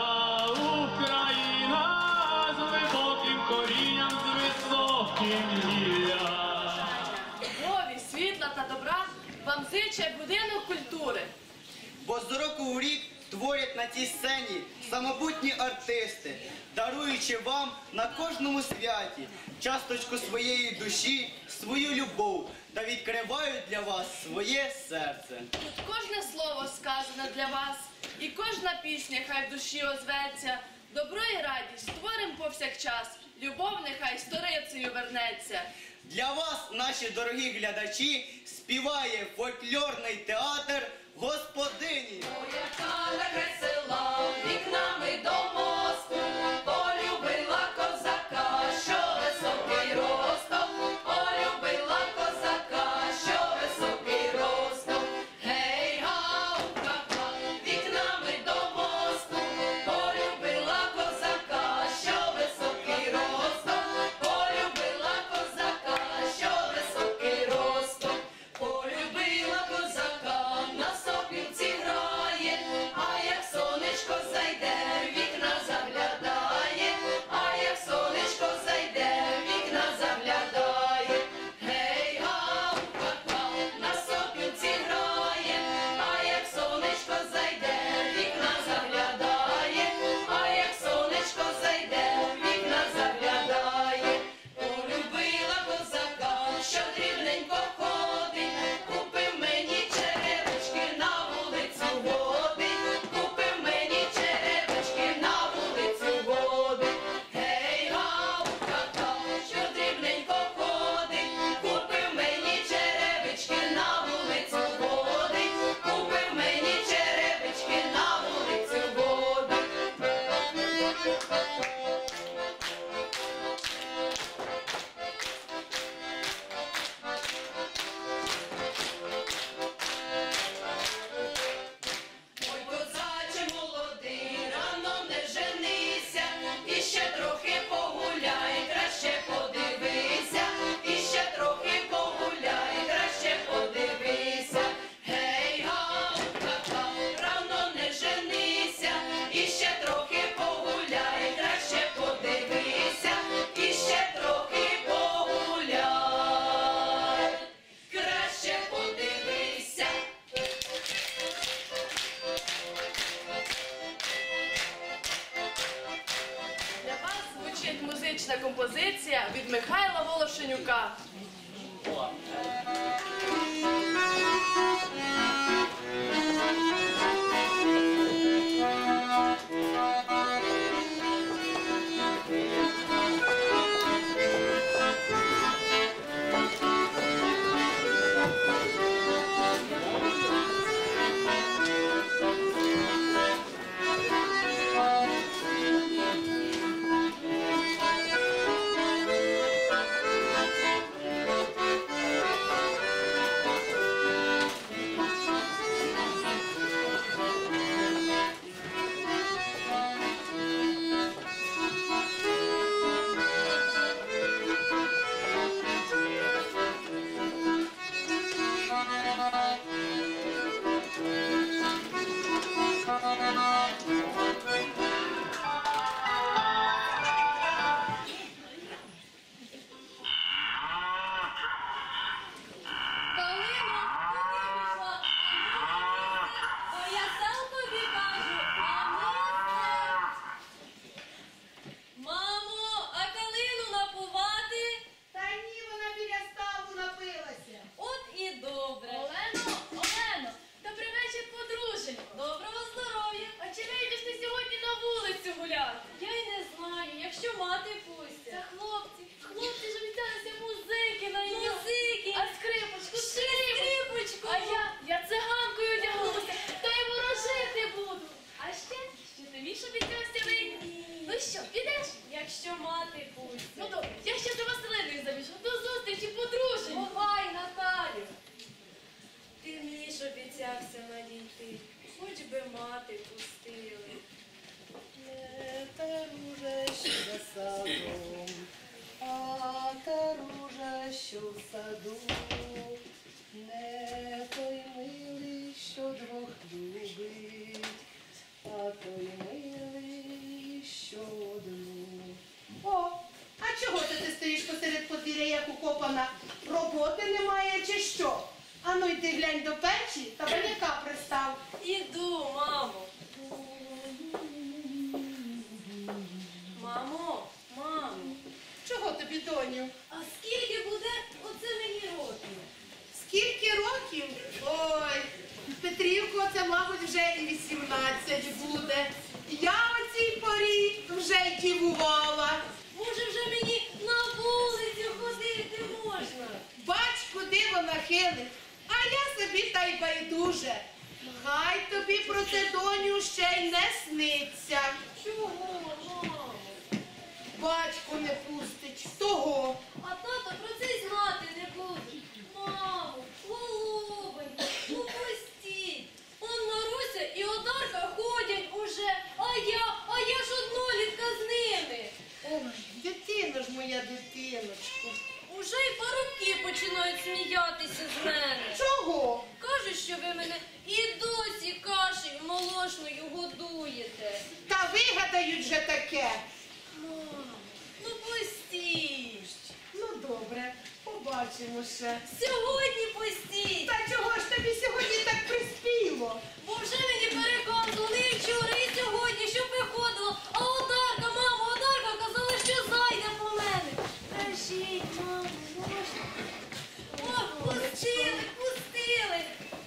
Україна, з глибоким корінням, з високим гіллям. Любові, світла та добра вам зичить будинок культури. Бо з року у рік творять на цій сцені самобутні артисти, даруючи вам на кожному святі часточку своєї душі, свою любов та відкривають для вас своє серце. Тут кожне слово сказане для вас, і кожна пісня хай в душі озветься. Добро і радість створим повсякчас, любов нехай сторицею вернеться. Для вас, наші дорогі глядачі, співає фольклорний театр «Господині». Яка кресила вікнами до мосту, полюбила козака, що високий ростом, полюбила козака, що високий ростом. Гей, гавка, вікнами до мосту, полюбила козака, що високий ростом, полюбила козака, що високий ростом, полюбила козака, на сопілці грає, а як сонечко зайде, в вікна заглядає, а як сонечко зайде, в вікна заглядає. Гей, гавка, на сопілці грає, а як сонечко зайде, в вікна заглядає, а як сонечко зайде, в вікна заглядає. Полюбила козака, що дрібненько ходить, купив мені черевички, на вулицю водить, купив мені черевички, на вулицю водить. Гей, гавка, що дрібненько ходить, купив мені черевички, на вулицю водить, купив мені черевички, на вулицю водить. Ой, козаче молодий, рано не женися, і ще трохи погуляй, краще подивися, і ще трохи погуляй, краще подивися. Гей, гавка, рано не женися, і ще трохи погуляй, краще подивися, і ще трохи погуляй, краще подивися. Для вас звучить музична композиція від Михайла Волошенюка. Калино, бо я сам тобі кажу, а мамо, а калину напувати? Та ні, вона біля ставу напилася. От і добре. Олено, Олено, добрий вечір, подруженько. Доброго здоров'я. А чи вийдеш ти сьогодні на вулицю гуляти? Я й не знаю, якщо мати пустять. Та хлопці, хлопці ж обіцялися музики на Музики. А скрипочку, Ще скрипочку. А я, я циганкою одягнуся, та й ворожити буду. А ще, що ти між обіцявся вийти? Ну що, підеш? Якщо мати пустять. Ну добре, я ще до Василиною забіжу. До зустрічі, подруженько. Бувай, Наталю. Ти мені ж обіцявся надійти, хоч би мати пустили. Не те уже ще за садом. що в саду, не той милий, що двох любить, а той милий, що одну. О, а чого це ти стоїш посеред подвір'я, як укопана? Роботи немає чи що? Ану йди глянь до печі та баняка пристав. Іду, мамо. Мамо, мамо. Чого тобі, доню? А скільки буде оце мені років? Скільки років? Ой, Петрівко, це, мабуть, вже і вісімнадцять буде. Я о цій порі вже й дівувала. Може, вже мені на вулицю ходити можна? Бач, куди вона хилить. А я собі та й байдуже. Хай тобі про це, доню, ще й не сниться. Чого, мамо? Батько не пустить. Того. А тато про це й знати не буде. Мамо, голубонько, ну пустіть. Он Маруся і Одарка ходять уже, а я, а я ж однолітка з ними. Ой, дитино ж моя дитиночко. Уже й парубки починають сміятися з мене. Чого? Кажуть, що ви мене і досі кашею молочною годуєте. Та вигадають же таке. Мамо, ну пустіть. Ну добре, побачимо ще. Сьогодні пустіть. Та чого ж тобі сьогодні так приспіло? Бо вже мені переказували і вчора, і сьогодні, що виходило. А Одарка, мамо, Одарка казала, що зайде по мене. Кажіть, мамо, можна? О, пустили, пустили.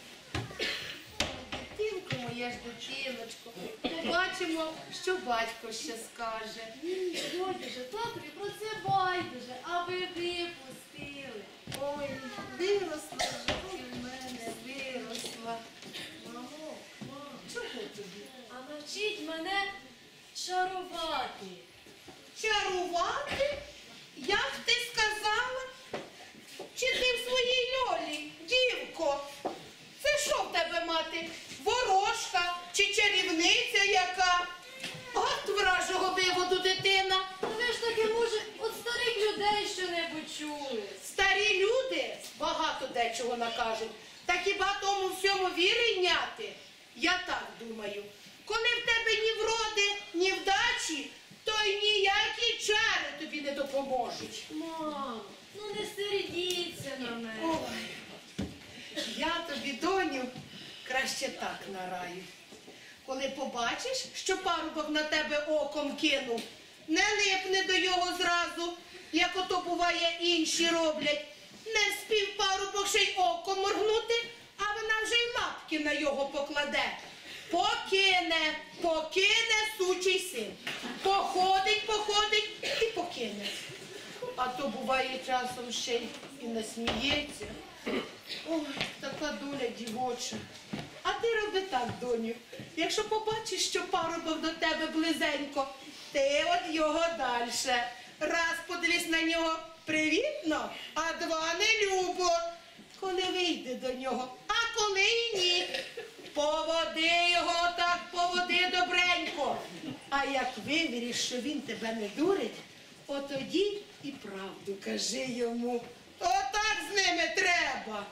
Дитинко моя ж дитиночко. Побачимо, що батько ще скаже. Ні, ж, татові про це байдуже, аби ви пустили. Ой, виросла ж в мене, виросла. Мамо, мамо, чого тобі? А навчіть мене чарувати. Чарувати? Як ти сказала? Чи ти в своїй льолі, дівко? Це що в тебе, мати? Ворожка чи чарівниця яка? От вражого виводу дитина. Ви ж таки, може, от старих людей що-небудь чули. Старі люди багато дечого накажуть. Та хіба тому всьому віри йняти? Я так думаю. Коли в тебе ні вроди, ні вдачі, то й ніякі чари тобі не допоможуть. Мамо, ну не сердіться на мене. Ой, я тобі, доню, краще так нараю. Коли побачиш, що парубок на тебе оком кинув, не липни до його зразу, як ото буває інші роблять. Не спів парубок ще й оком моргнути, а вона вже й лапки на його покладе. Покине, покине сучий син. Походить, походить і покине. А то буває часом ще й і насміється. Ой, така доля дівоча. А ти роби так, доню. Якщо побачиш, що парубок до тебе близенько, ти от його дальше. Раз подивись на нього привітно, а два не любо. Коли вийде до нього, а коли і ні. Поводи його так, поводи добренько. А як вивіриш, що він тебе не дурить, от тоді і правду кажи йому. Отак з ними треба.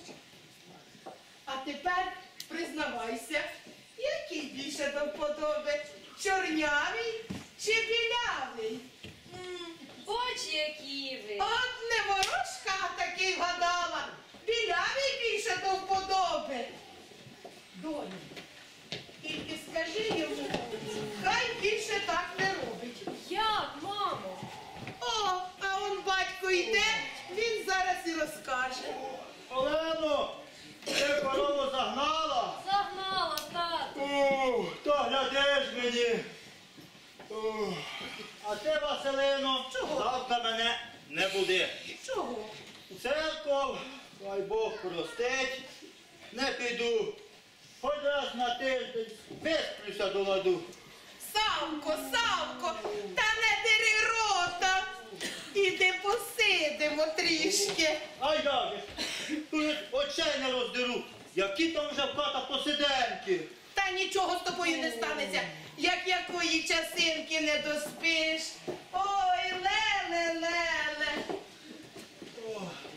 А тепер признавайся, який більше до вподоби? Чорнявий чи білявий? Очі які ви. От не ворожка, а такий вгадала. Білявий більше до вподоби. Доню, тільки скажи йому, хай більше так не робить. Як, мамо? О, а он батько йде, він зараз і розкаже. Олено, ти корову загнала? Загнала, тату. Ух, то глядиш мені. Ух. А ти, Василино, завтра мене не буди. Чого? У церкву, хай Бог простить, не піду. Хоч раз на тиждень висплюся до ладу. Савко, Савко, та не дери рота. Іди посидимо трішки. А як же? Тут очей не роздеру. Які там вже в хата посиденьки. Та нічого з тобою не станеться, як якої часинки не доспиш. Ой, леле, леле. Ох.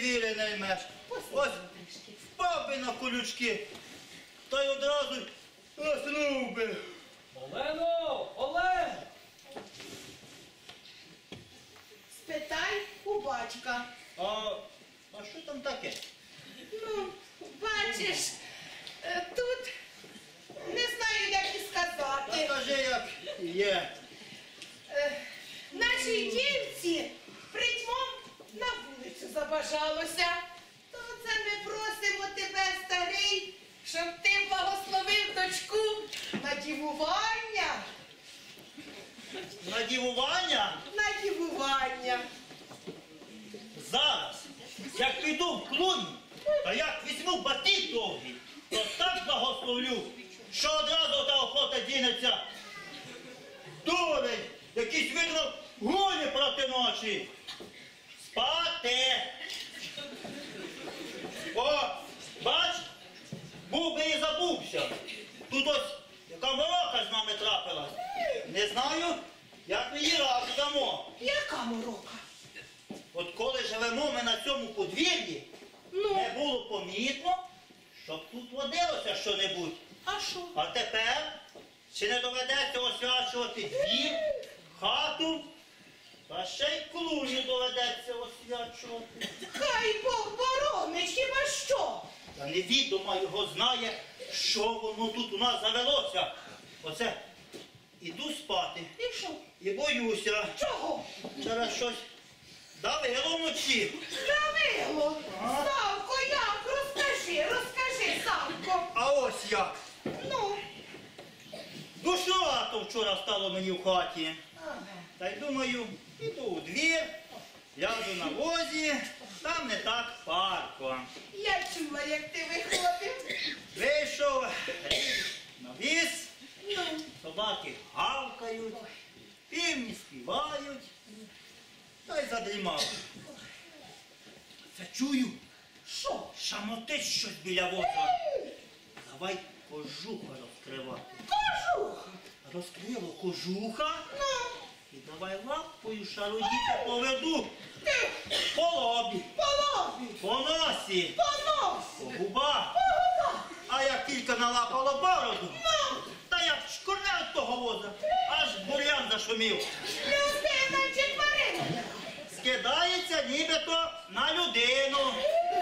віри не ймеш. Ось впав би на колючки, та й одразу заснув би. Олено! Олен! Спитай у батька. А, а що там таке? Ну, бачиш, е, тут не знаю, як і сказати. Та кажи, як є. Е, Нашій дівці притьмом на вулицю забажалося. То це ми просимо тебе, старий, щоб ти благословив дочку на дівування. На дівування? На дівування. Зараз, як піду в клуню, та як візьму батіг довгий, то так благословлю, що одразу та охота дінеться. Дурень, якийсь видно гоні проти ночі. Спати. О, бач, був би і забувся. Тут ось яка морока з нами трапилась. Не знаю, як ми її раду дамо. Яка морока? От коли живемо ми на цьому подвір'ї, ну? Не було помітно, щоб тут водилося що-небудь. А що? А тепер, чи не доведеться освячувати двір, хату, та ще й клуню доведеться освячувати. Хай Бог боронить, хіба що? Та невідомо його знає, що воно тут у нас завелося. Оце, іду спати. І що? І боюся. Чого? Вчора щось давило вночі. Давило? Савко, як? Розкажи, розкажи, Савко. А ось як. Ну? Душновато вчора стало мені в хаті. Ага. Та й думаю, піду у двір, ляжу на возі, там не так парко. Я чула, як ти виходив. Вийшов на віз, Ну? собаки гавкають, півні співають, та й задрімав. Це чую, що? Шамотить щось біля воза. Давай кожуха розкривати. Кожуха? Розкрило кожуха. Ну? І давай лапою шародіти поведу. По лобі. По лобі. По носі. По носі. По губах. По губах. А як тільки налапало бороду, Ну? та як шкурне від того воза, аж бур'ян зашумів. Людина чи тварина? Скидається нібито на людину.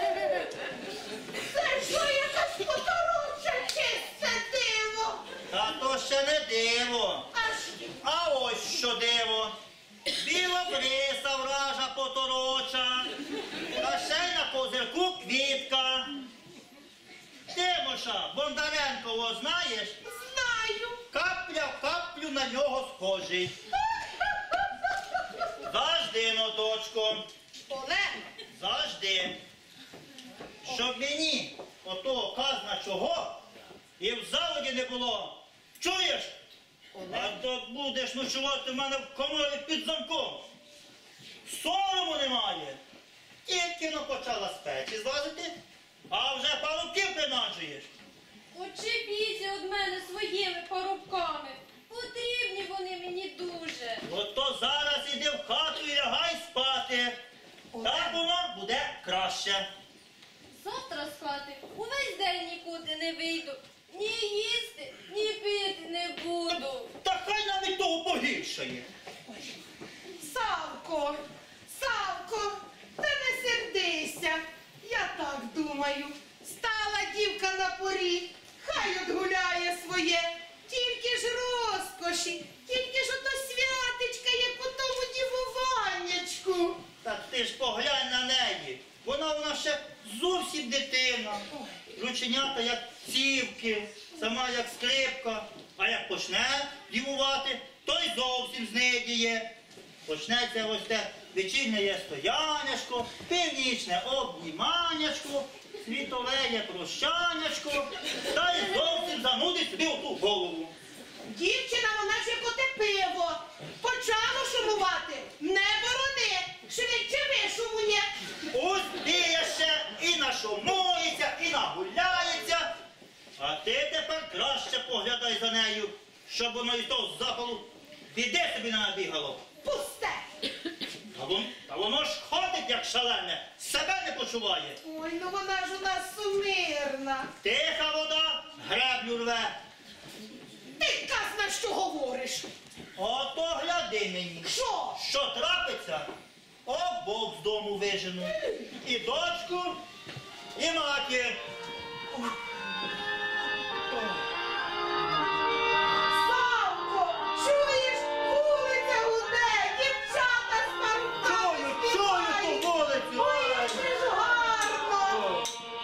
Це що, якась потороча чисте диво? Та то ще не диво. А що? А ось що диво. Білобриса вража потороча, та ще й на козирку квітка. Тимоша Бондаренкового знаєш? Знаю. Капля в каплю на нього схожий. Завжди, но, дочко. Олена. Завжди. Щоб мені отого казна чого і в заводі не було. Чуєш? А то будеш ночувати в мене в коморі під замком. Сорому немає. Тільки но почала з печі злазити, а вже парубків принаджуєш. Очепіться від мене своїми парубками. Потрібні вони мені дуже. От то зараз іди в хату і лягай спати. Так воно буде краще. Завтра з хати увесь день нікуди не вийду. Ні їсти, ні пити не буду. Та хай нам від того погіршає. Савко, Савко, та не сердися. Я так думаю. Стала дівка на поріг, хай отгуляє своє. Тільки ж розкоші, тільки ж ото святечка, як у тому дівуваннячку. Так ти ж поглянь на неї. Вона вона ще зовсім дитина. Рученята як цівки, сама як скрипка. А як почне дівувати, то й зовсім знидіє. Почнеться ось те вечірнє стоянячко, північне обніманячко, світове прощанячко, та й зовсім занудить собі оту голову. Дівчина, вона ж як оте пиво. Почало шумувати. Не борони, швидше вишумує. Ось піє ще і нашумується, і нагуляється. А ти тепер краще поглядай за нею, щоб воно із того запалу біди собі не набігало. Пусте. Та воно, та воно ж ходить, як шалене, себе не ночуває? Ой, ну вона ж у нас сумирна. Тиха вода, греблю рве. Ти казна, що говориш? Ото гляди мені. Що? Що трапиться? Обох з дому вижену. І дочку, і матір. Савко, чуєш, вулиця гуде, дівчата з паруками Чую, чую співають. ту вулицю. Ой, як же ж гарно.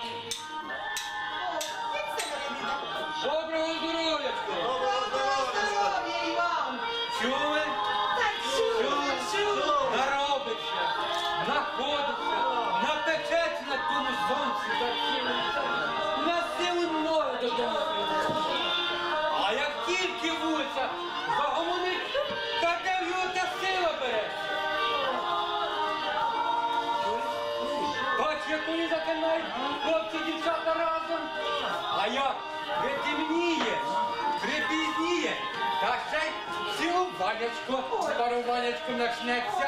Доброго здоров'ячка! Доброго здоров'я і вам. Чули? Так чули, чули. Наробиться, находиться, напечеться на тому сонці за цілим. На силу ноги додому. А як тільки вулиця загомонить, та де в його та сила береться? Бач, як вони закинають хлопці і дівчата разом. А як притемніє, припізніє, та ще й цілуванячко, старуванячко начнеться.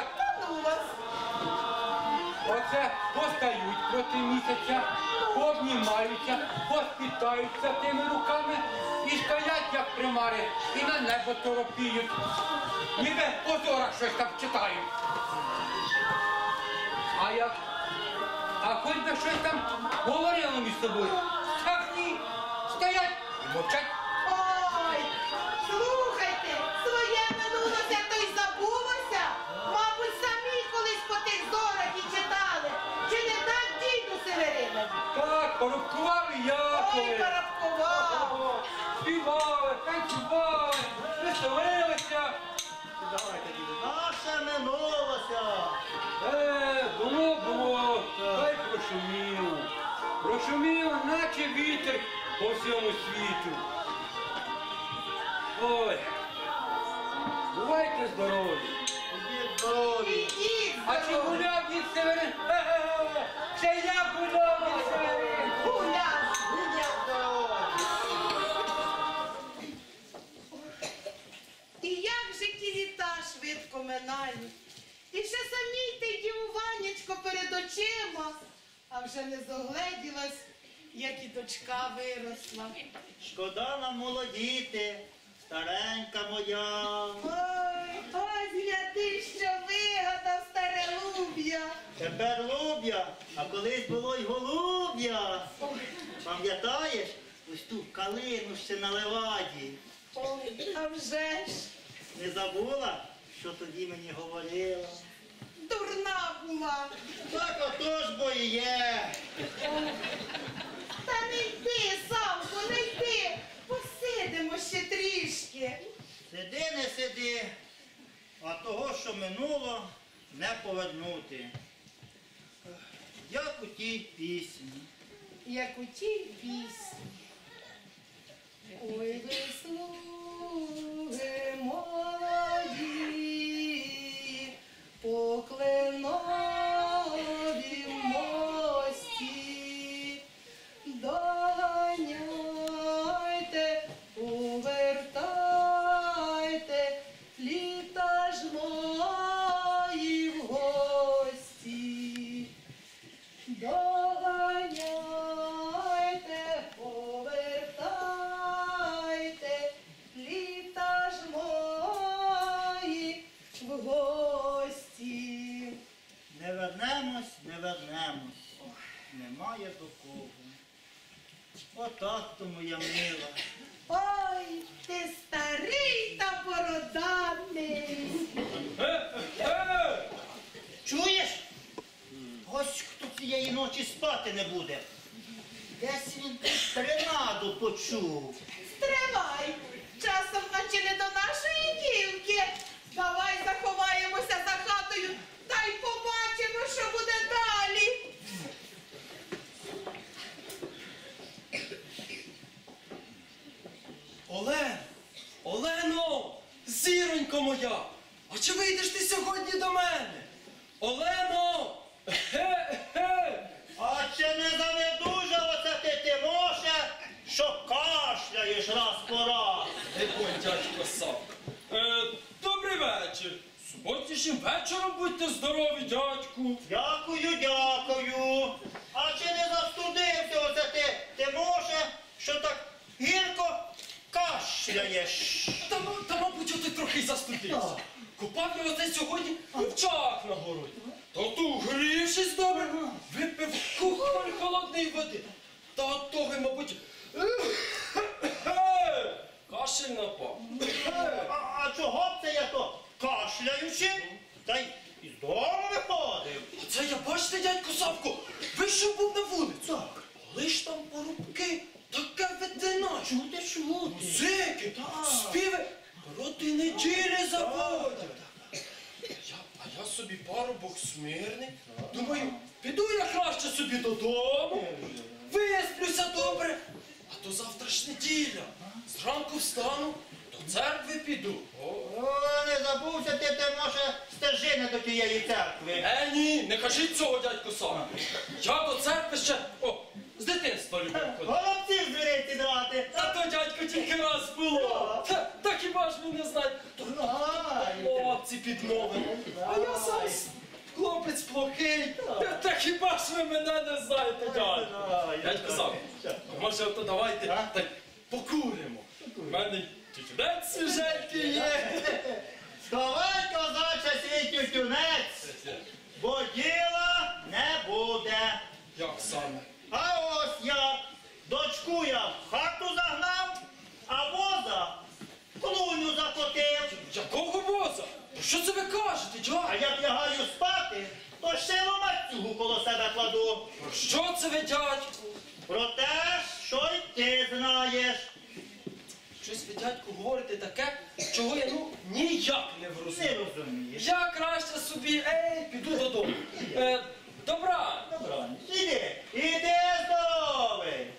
Оце постають проти місяця, пообнімаються, поспітаються тими руками і стоять, як примари, і на небо торопіють. Ніби по зорах щось там читають. А як? А хоч би щось там говорили між собою. Так ні, стоять і мовчать. Ой, слухайте, своє минулося, то й забулося. Мабуть, самі колись по тих зорах і читали. Чи не так, діду Северине? Так, порубкували я. Ой, порубкував. Співали, танцювали, веселилися. Наше минулося. Е, було, було, та й прошуміло. Прошуміло, наче вітер по всьому світу. Ой, бувайте здорові. Ідіть здорові. А чи гуляв дід Северин? Ге-ге-ге! Ще я гуляв дід Северин. Гуляв, гуляв. І як же ті літа швидко минають. І ще самій ти дівуваннячко перед очима, а вже не зогледілась, як і дочка виросла. Шкода нам молодіти, старенька моя. Ой, ось гляди, що вигадав старе луб'я. Тепер луб'я, а колись було й голуб'я. Пам'ятаєш, ось ту калину ще на леваді. Ой, а вже ж. Не забула, що тоді мені говорила? Дурна була. Так отож бо і є. Та не йди, Савко, не йди. Посидимо ще трішки. Сиди, не сиди, а того, що минуло, не повернути. Як у тій пісні. Як у тій пісні. Ой, ви слуги молоді, по кленовім мості, доганяйте, увертайте, літа ж мої в гості. Доганяйте, повертайте, літа ж мої в гості. Не вернемось, не вернемось, немає до кого. Отак то моя мила. Ой, ти старий та бородатий. Чуєш? Ось хто цієї ночі спати не буде. Десь він тренаду почув. Стривай, часом, а чи не до нашої дівки? Давай заховаємося за хатою та й побачимо, що буде далі. Олен, Олено, зіронько моя, а чи вийдеш ти сьогодні до мене? Олено! Ге-ге! А чи не занедужа оце ти, Тимоше, що кашляєш раз по раз? Не будь, дядько Савка. Е, добрий вечір. Суботнішнім Вечором будьте здорові, дядьку. Дякую, дякую. А чи не застудився оце ти? Ти може, що так гірко кашляєш? Та, м- та мабуть, оти трохи й застудився. Купав я оце сьогодні вовчак на городі. Та ту грівшись добре, випив кухоль холодної води. Та от того й, мабуть, кашель напав. А, а чого б це я то кашляючи? Та й із дому виходив. Оце я, бачите, дядько Савко, вийшов був на вулицю. Коли ж там порубки, таке видина. Чути, чути. Музики, співи, проти неділі заводять. Я, а я собі парубок смирний. Думаю, піду я краще собі додому, висплюся добре, а то завтра ж неділя. Зранку встану, до церкви піду. О, О, не забувся ти, ти може стежини до тієї церкви. Е, ні, не кажіть цього, дядько Савко. Я до церкви ще, о, з дитинства любив ходити. Голубців з віриці давати. А то, дядько, тільки раз було. Та, та хіба ж ви не знаєте? То хлопці підмовили. А я сам с- хлопець плохий. Та, та хіба ж ви мене не знаєте, дядько? Дядько Савко, може, то давайте та й покуримо. У мене тютюнець свіженький є. Сховай, козаче, свій тютюнець, бо діла не буде. Як саме? А ось як. Дочку я в хату загнав, а воза в клуню закотив. Якого воза? Що це ви кажете, дядько? А як лягаю спати, то ще ломацюгу коло себе кладу. Про що це ви, дядьку? Про те, що й ти знаєш. Щось ви, дядьку, говорите таке, чого я, ну, ніяк не Не врозумію. розумієш. Я краще собі, ей, піду додому. Е, добра. Добре, іди, іди здоровий.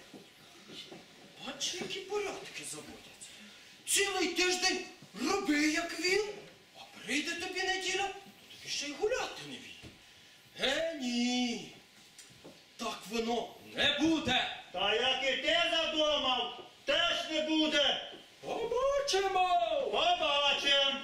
Бачу, які порядки заводяться. Цілий тиждень роби, як він, а прийде тобі неділя, то тобі ще й гуляти не вільно. Е, ні. Так воно не буде. Та як і ти задумав, теж не буде. Побачимо. Побачим.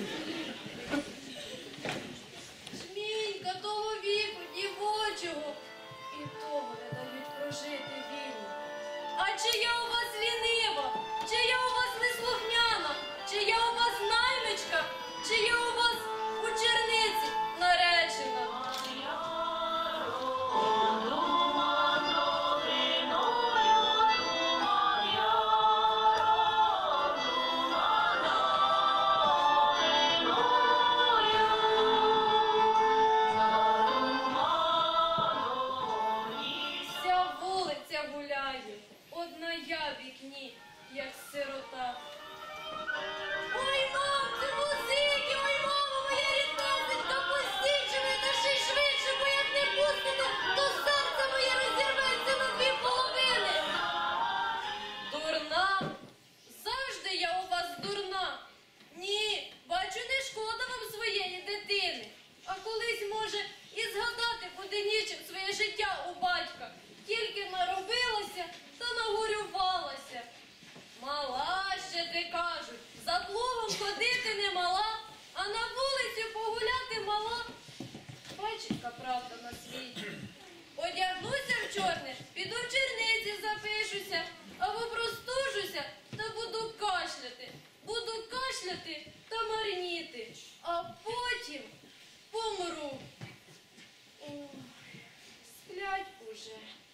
Жмінька того віку, дівочого, і того не дають прожити вільно. А чи я у вас лінива, чи я у вас неслухняна, чи я у вас наймичка, чи я у вас у черниці наречена? Вся вулиця гуляє, одна я в вікні, як сирота. Ой, мамцю, музики, ой, мамо, моя ріднесенька, пустіть же ви та ще й швидше, бо як не пустите, то серце моє розірветься на дві половини. Дурна? Завжди я у вас дурна. Ні, бачу, не шкода вам своєї дитини. А колись, може, і згадати буде нічим своє життя у батька. Тільки наробилася та нагорювалася. Мала ще ти, кажуть, за плугом ходити не мала, а на вулицю погуляти мала. Бач, яка правда на світі. Одягнуся в чорне, піду в черниці запишуся, або простужуся та буду кашляти. Буду кашляти та марніти, а потім помру. Ох, сплять уже.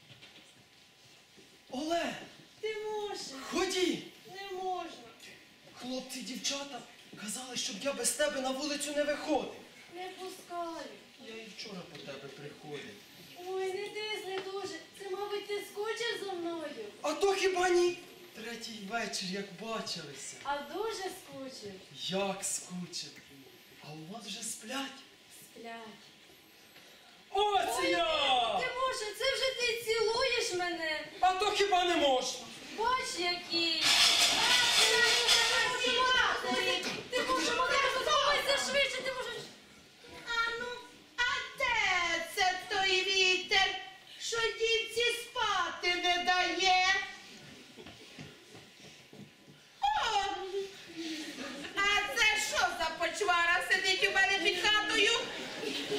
Оле, Ти можеш, ході. не можна. Хлопці, дівчата казали, щоб я без тебе на вулицю не виходив. Не пускаю. Я і вчора по тебе приходив. Ой, не тисни дуже. Це, мабуть, ти скучив за мною. А то хіба ні? Третій вечір, як бачилися. А дуже скучив. Як скучив. А у вас вже сплять? Сплять. Ось Ой, я! Ти може, це вже ти цілуєш мене? А то хіба не можна? Бач, який. Ти може, заховайся швидше, ти можеш. А ну, а де це той вітер, що дівці спати не дає? О! А це що за почвара сидить у мене під хатою?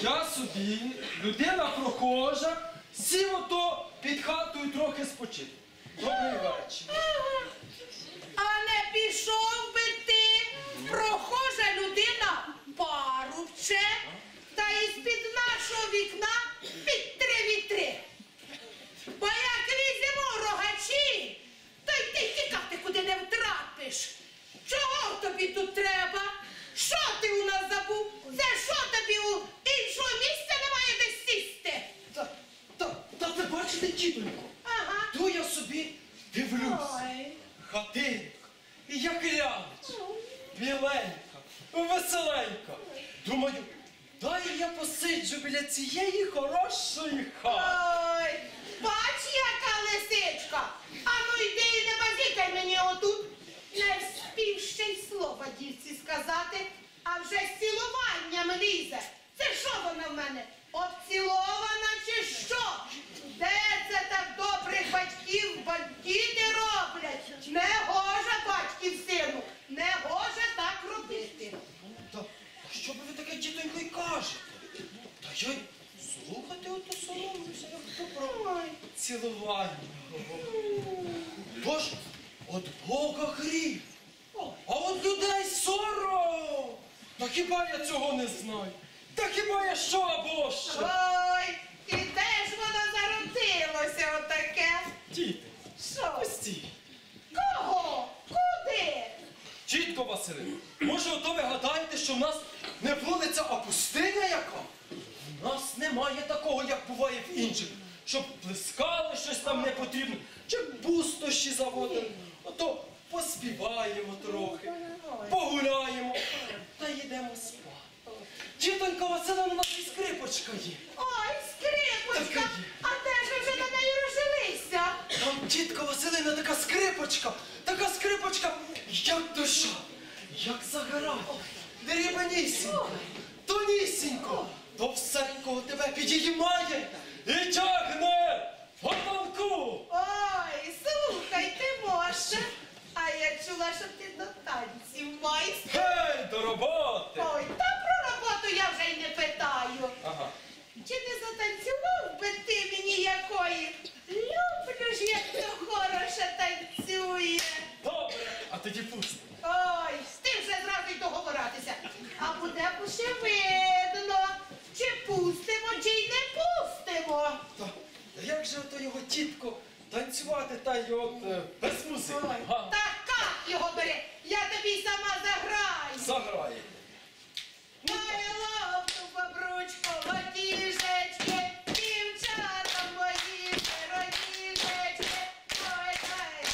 я собі, людина прохожа, сів ото під хатою трохи спочити. Добрий вечір. А не пішов би ти, прохожа людина, парубче, та із-під нашого вікна під три вітри. Бо як візьму рогачі, то й ти тікати куди не втрапиш. Чого тобі тут треба? Що ти у нас забув? Це що тобі у іншого місця немає де сісти? Та, та, та ви бачите, тітонько? Ага. То я собі дивлюсь. Ой. Хатинка, як лянич, біленька, веселенька. Думаю, дай я посиджу біля цієї хорошої хати. Ой, бач, яка лисичка. А ну йди і не базікай мені отут. Не вспів ще й слова дівці сказати, а вже з цілуванням лізе. Це що вона в мене? Обцілована чи що? Де це так добрих батьків бандити роблять? Не гоже батьків сину, не гоже так робити. Та, та що би ви таке, тітонько, й кажете? Та я й слухати ото соромлюся, як добро. Цілування. Тож, от Бога гріх, а от людей сором. Та хіба я цього не знаю? Та хіба я що або що? Ой, і де ж воно зародилося отаке? Тіти, Що? пусті. Кого? Куди? Тітко Василино, може ото ви гадаєте, що в нас не вулиця, а пустиня яка? У нас немає такого, як буває в інших, щоб плескали щось там не потрібно, чи пустощі заводили. Ото поспіваємо трохи, погуляємо та йдемо спати. Тітонька Василина, у нас і скрипочка є. Ой, скрипочка, Така є. а де ж ви вже на неї розжилися? Там тітка Василина така скрипочка, така скрипочка, як душа, як загорає, дрібнісінько, тонісінько, до всенького тебе підіймає і тягне в гаманку. Ой, слухай, ти може. А я чула, що ти до танців майстер. Гей, до роботи! Ой, та про роботу я вже й не питаю. Ага. Чи не затанцював би ти мені якої? Люблю ж, як то хороше танцює. Добре, а тоді пусти. Ой, з тим вже зразу й договоратися. А буде ще видно, чи пустимо, чи й не пустимо. Та, як же ото його тітко танцювати та й от е, без музики? Ой, Га? така його бери, я тобі й сама заграю. Заграє. Моя лапку, бабручко, латішечки, дівчата мої, родішечки. Ой, дай,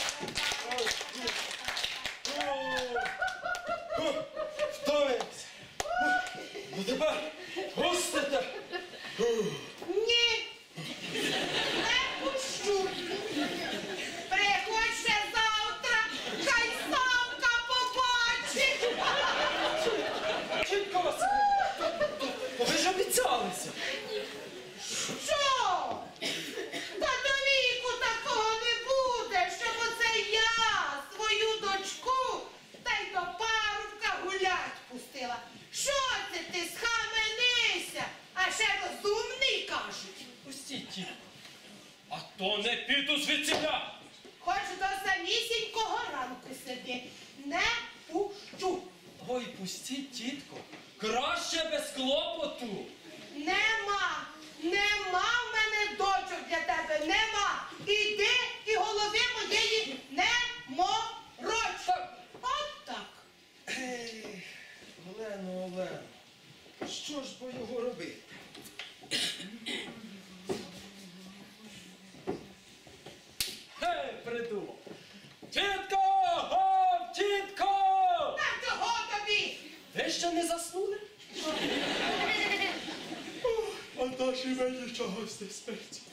Втомився. Ну тепер пустите. ні, не пущу. Приходь ще завтра, хай Савка побачить. Тітко Василина, то, то, то ви ж обіцялися. Що? Та до віку такого не буде, щоб оце я свою дочку та й до парубка гулять пустила. Що це ти, схаменися? А ще розумний, кажуть. Пустіть, тітко. А то не піду звідсіля. Хоч до самісінького ранку сиди. Не пущу. Ой, пустіть, тітко. Краще без клопоту. Нема, нема в мене дочок для тебе, нема. Іди і голови моєї не мороч. От так. Ей, Олено, Олено, що ж бо його робити? Гей, придумав. Тітко! Гав, тітко! Та чого тобі? Ви ще не заснули? А наші мені чогось не спить.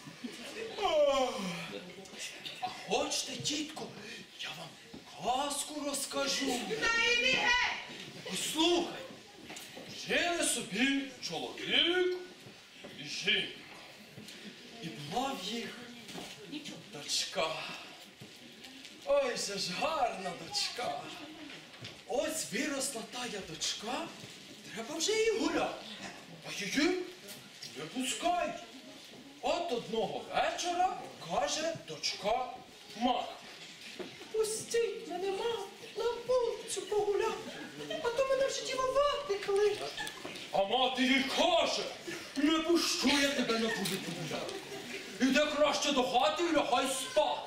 А хочете, тітко, я вам казку розкажу. Та йди геть. Послухай, жили собі чоловік і жінка. І була в їх дочка. Ой, же ж гарна дочка. Ось виросла тая дочка, треба вже її гуляти. А її пускають. От одного вечора каже дочка мати: пустіть мене, мам, на вулицю погуляти, а то мене вже дівувати кличуть. А мати їй каже: не пущу я тебе на вулицю гуляти. Іди краще до хати і лягай спати.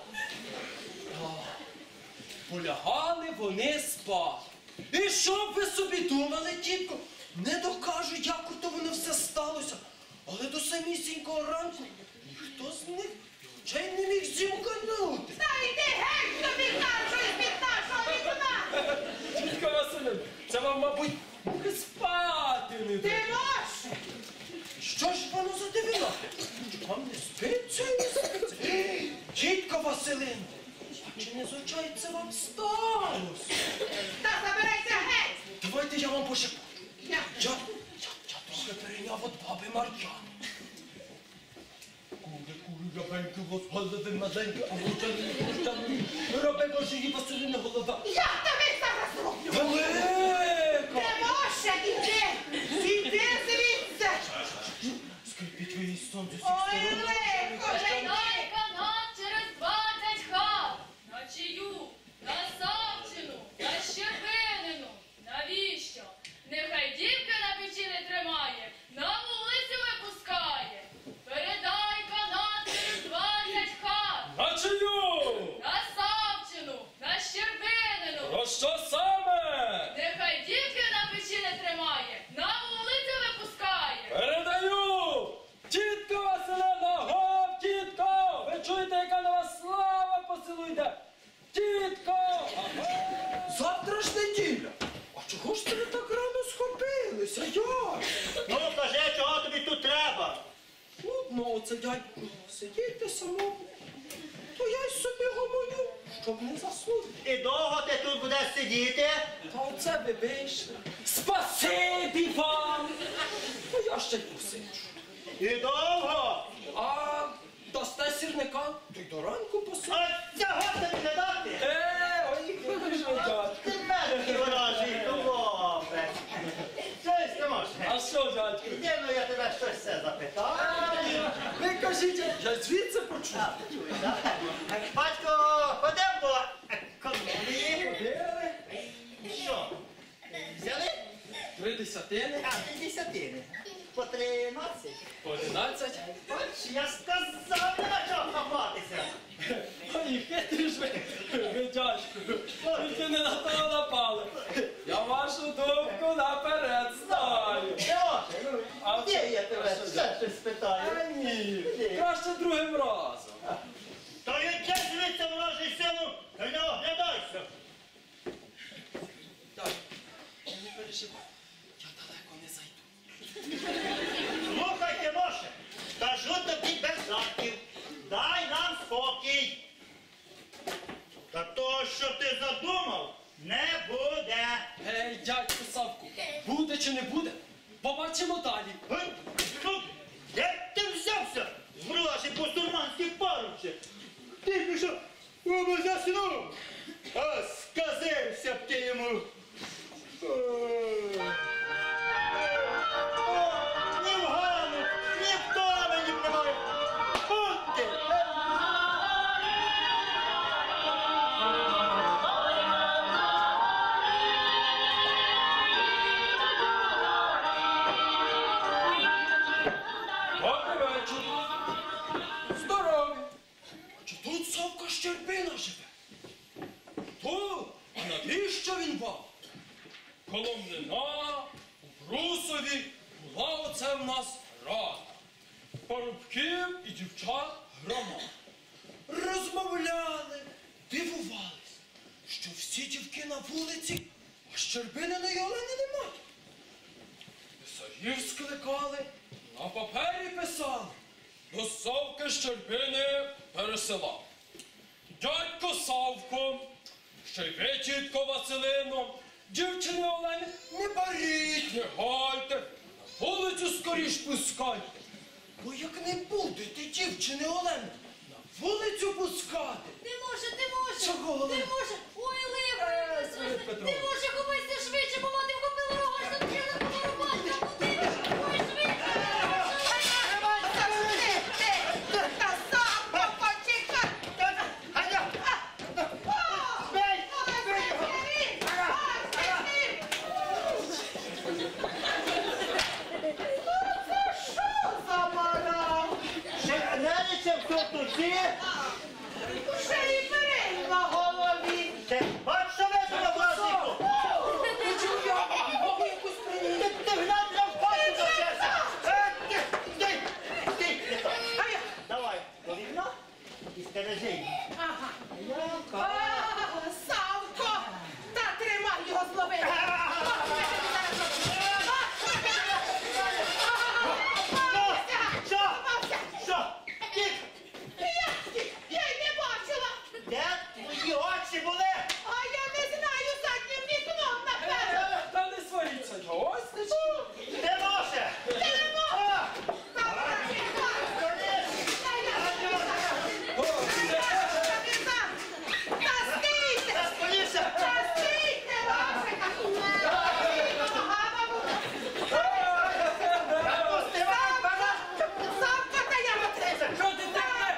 Полягали вони спати. І що б ви собі думали, тітко? Не докажу, як то воно все сталося. Але до самісінького ранку ніхто з них очей не міг зімкнути. Та йди геть тобі кажу від нашого вікна! Тітка Василина, це вам, мабуть, поки спати не Ти дає. наш! Що ж воно за дивина? Вам не спиться і не спиться. Тітка Василина, а чи не з очей це вам сталося? Та забирайся геть! Давайте я вам пошепочу. Я. Я, я, я трохи перейняв от баби Мар'яни. Кури, кури, рябеньки, возголови маленькі, а мовчані, мовчані, роби Божої Василини голова. Я тобі зараз роблю! Велика! Не може, іди! Іди звідси! Скрипіть ви її сон з усіх Ой, сторон. лихо, Передай канат через двадцять хат. На чию, на Савчину, на Щербинину. Навіщо? Нехай дівки на печі не тримає, на вулицю випускає. Передай канат через двадцять хат. На чию? На Савчину, на Щербинину. Про що саме? Нехай дівки на печі не тримає, на вулицю випускає. Передаю! Тітко Василина, гов, тітко! Ви чуєте, яка на вас слава по селу йде? Тітко! Завтра ж неділя. А чого ж це ви так рано схопилися? Як? Ну, кажи, чого тобі тут треба? Ну, оце, дядько, сидіти самому. То я й собі гомоню, щоб не заснути. І довго ти тут будеш сидіти? Та оце ви вийшли. Спасибі вам! Ну я ще й посиджу. І довго? А дасте сірника, то й до ранку посиджу. А цього тобі не дати? Е, ой, який ж ви, дядько. Ти мене ворожий хлопець. Щось не можеш. А що, дядько? Іди, ну я тебе щось все запитаю. Ви кажіть, я звідси почув. Батько, ходив до економії. Ходили? Що? Взяли? Три десятини. А, три десятини. По тринадцять. По одинадцять. Бач, я сказав, нема чого хапатися. Ой, хитрі ж ви, ви, дядько. Тільки не на того напали. Я вашу думку наперед знаю. Льоша, ну, А де це- я тебе а що, ще щось питаю? А ні, Де? краще другим разом. То яке звідси ворожий сину, та не оглядайся. Так, не переживай, я далеко не зайду. Слухайте, Моше, кажу тобі без жартів. Дай нам спокій. Та того, що ти задумав, не буде. Гей, дядько Савку, буде чи не буде? Побачимо далі. Ой, ну, де ти взявся? Врожі по-сурманській паручі. Ти пішов, оба заснув. А сказився б ти йому. Ой. О, ні в Гану, ні в Томені б немає. Будьте. Добрий вечір. Здорові. Чи тут Савка Щербина живе? Тут? А навіщо він вам? Коломнина, у Брусові була оце в нас рада. Парубків і дівчат громад. Розмовляли, дивувались, що всі дівки на вулиці, а Щербининої Олени немає. Писарів скликали, на папері писали, до Савки Щербини пересилав. Дядько Савко, ще й ви, тітко Василино, дівчини Олени, не баріть, не гайте, на вулицю скоріш пускайте. Бо як не будете, дівчини Олени, на вулицю пускати. Не може, не може. Чого? Не може. Ой, лихо, Е, не Свят Петрович. Не може, ховайся швидше, бо мати вхопила рога, що тобі не порубати. Ой, швидше. ще все туці. Ще і перин на голові. Ти бачиш, що ви на власнику? Ти чув я? Богу якусь приніс. Ти, ти гнать нам в пальці зачеся. Е, ти, ти, ти, не так. А я? Давай, до вікна і стережи її. Ага. А, Савко! Та тримай його зловив. Що? Що? Тік! Я й не бачила. Де твої очі були? А я не знаю, заднім вікном, напевно. Та не сваріться, ось ти що? Де наше? Тимо! Та стійте! Та скоріше! Та стійте, Вашика! Савка, та я матриса! Що ти таке?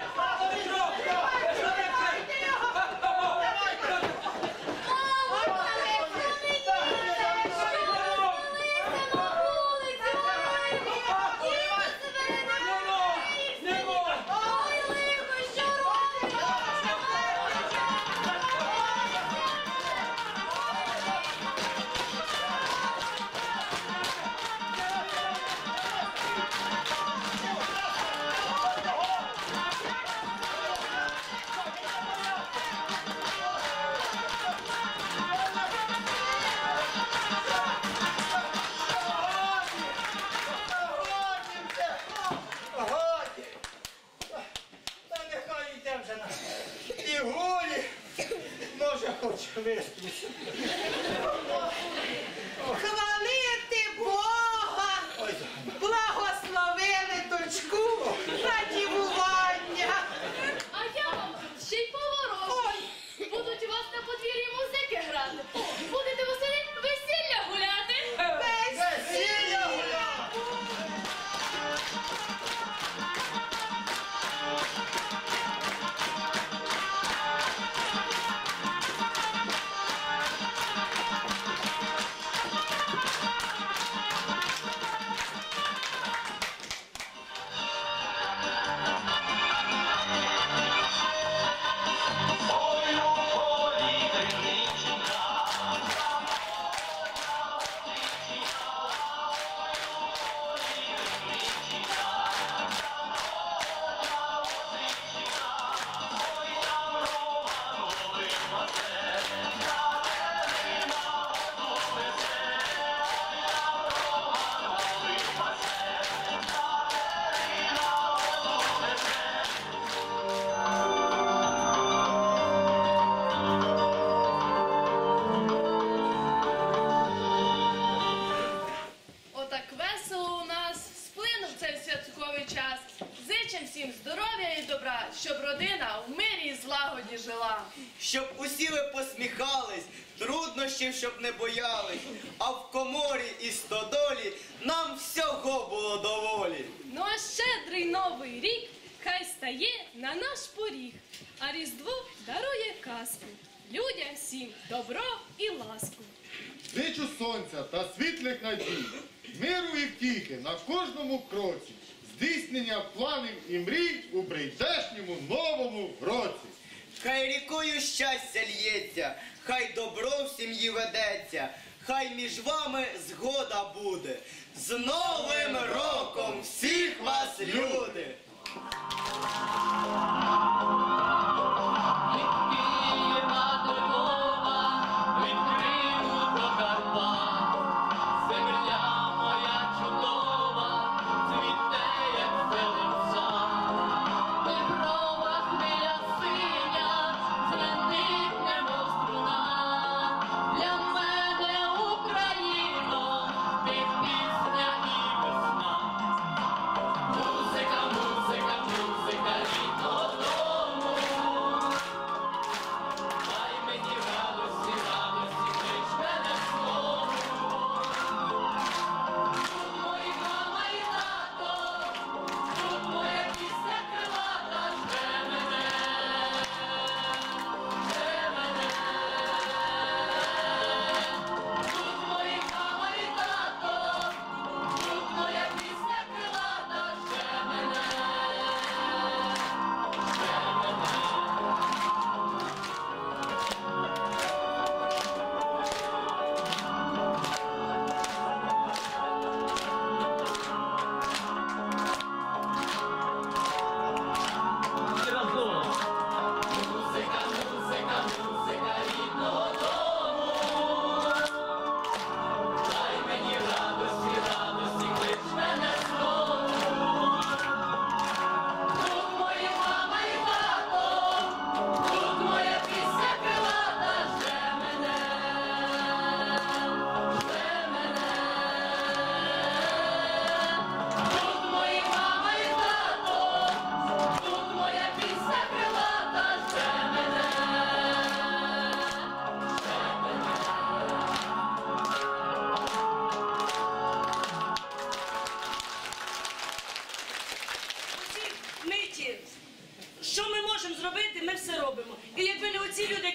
Годі! Та нехай йде вже на і гулі. Може, хоч висплюсь. Хвалити Бога! Ой, Благословили дочку на дівування! А я вам ще й поворожу. Будуть у вас на подвір'ї музики грати. Будете восени весілля гуляти. весілля гуляти! Отак весело у нас, сплинув цей святковий час. Зичим всім здоров'я і добра, щоб родина в мирі і злагоді жила. Щоб усі ви посміхались, труднощів, щоб не боялись, а в коморі і стодолі нам всього було доволі. Ну а щедрий новий рік хай стає на наш поріг, а Різдво дарує казку. Людям всім добро і ласку. Зичу сонця та світлих надій, миру і втіхи на кожному кроці, здійснення планів і мрій у прийдешньому новому році. Хай рікою щастя лється, хай добро в сім'ї ведеться, хай між вами згода буде. З Новим роком всіх вас, люди! Музика, музика, музика.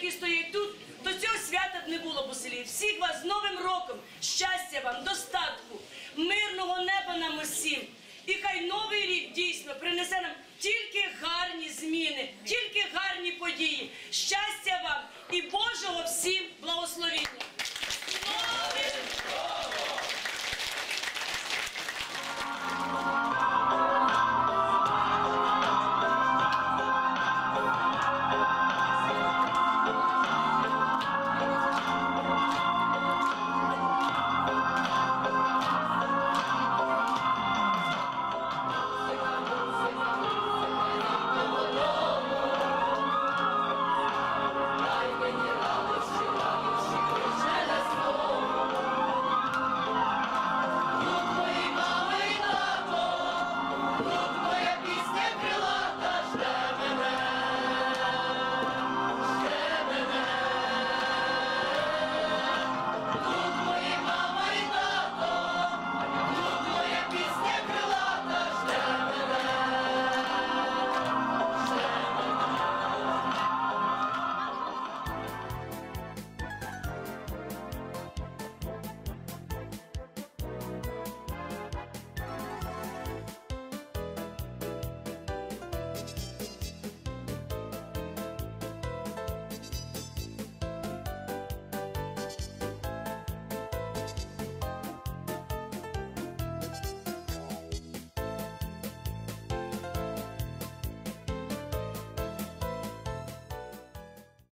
стоять тут, то цього свята б не було б у селі. Всіх вас з Новим роком! Щастя вам, достатку!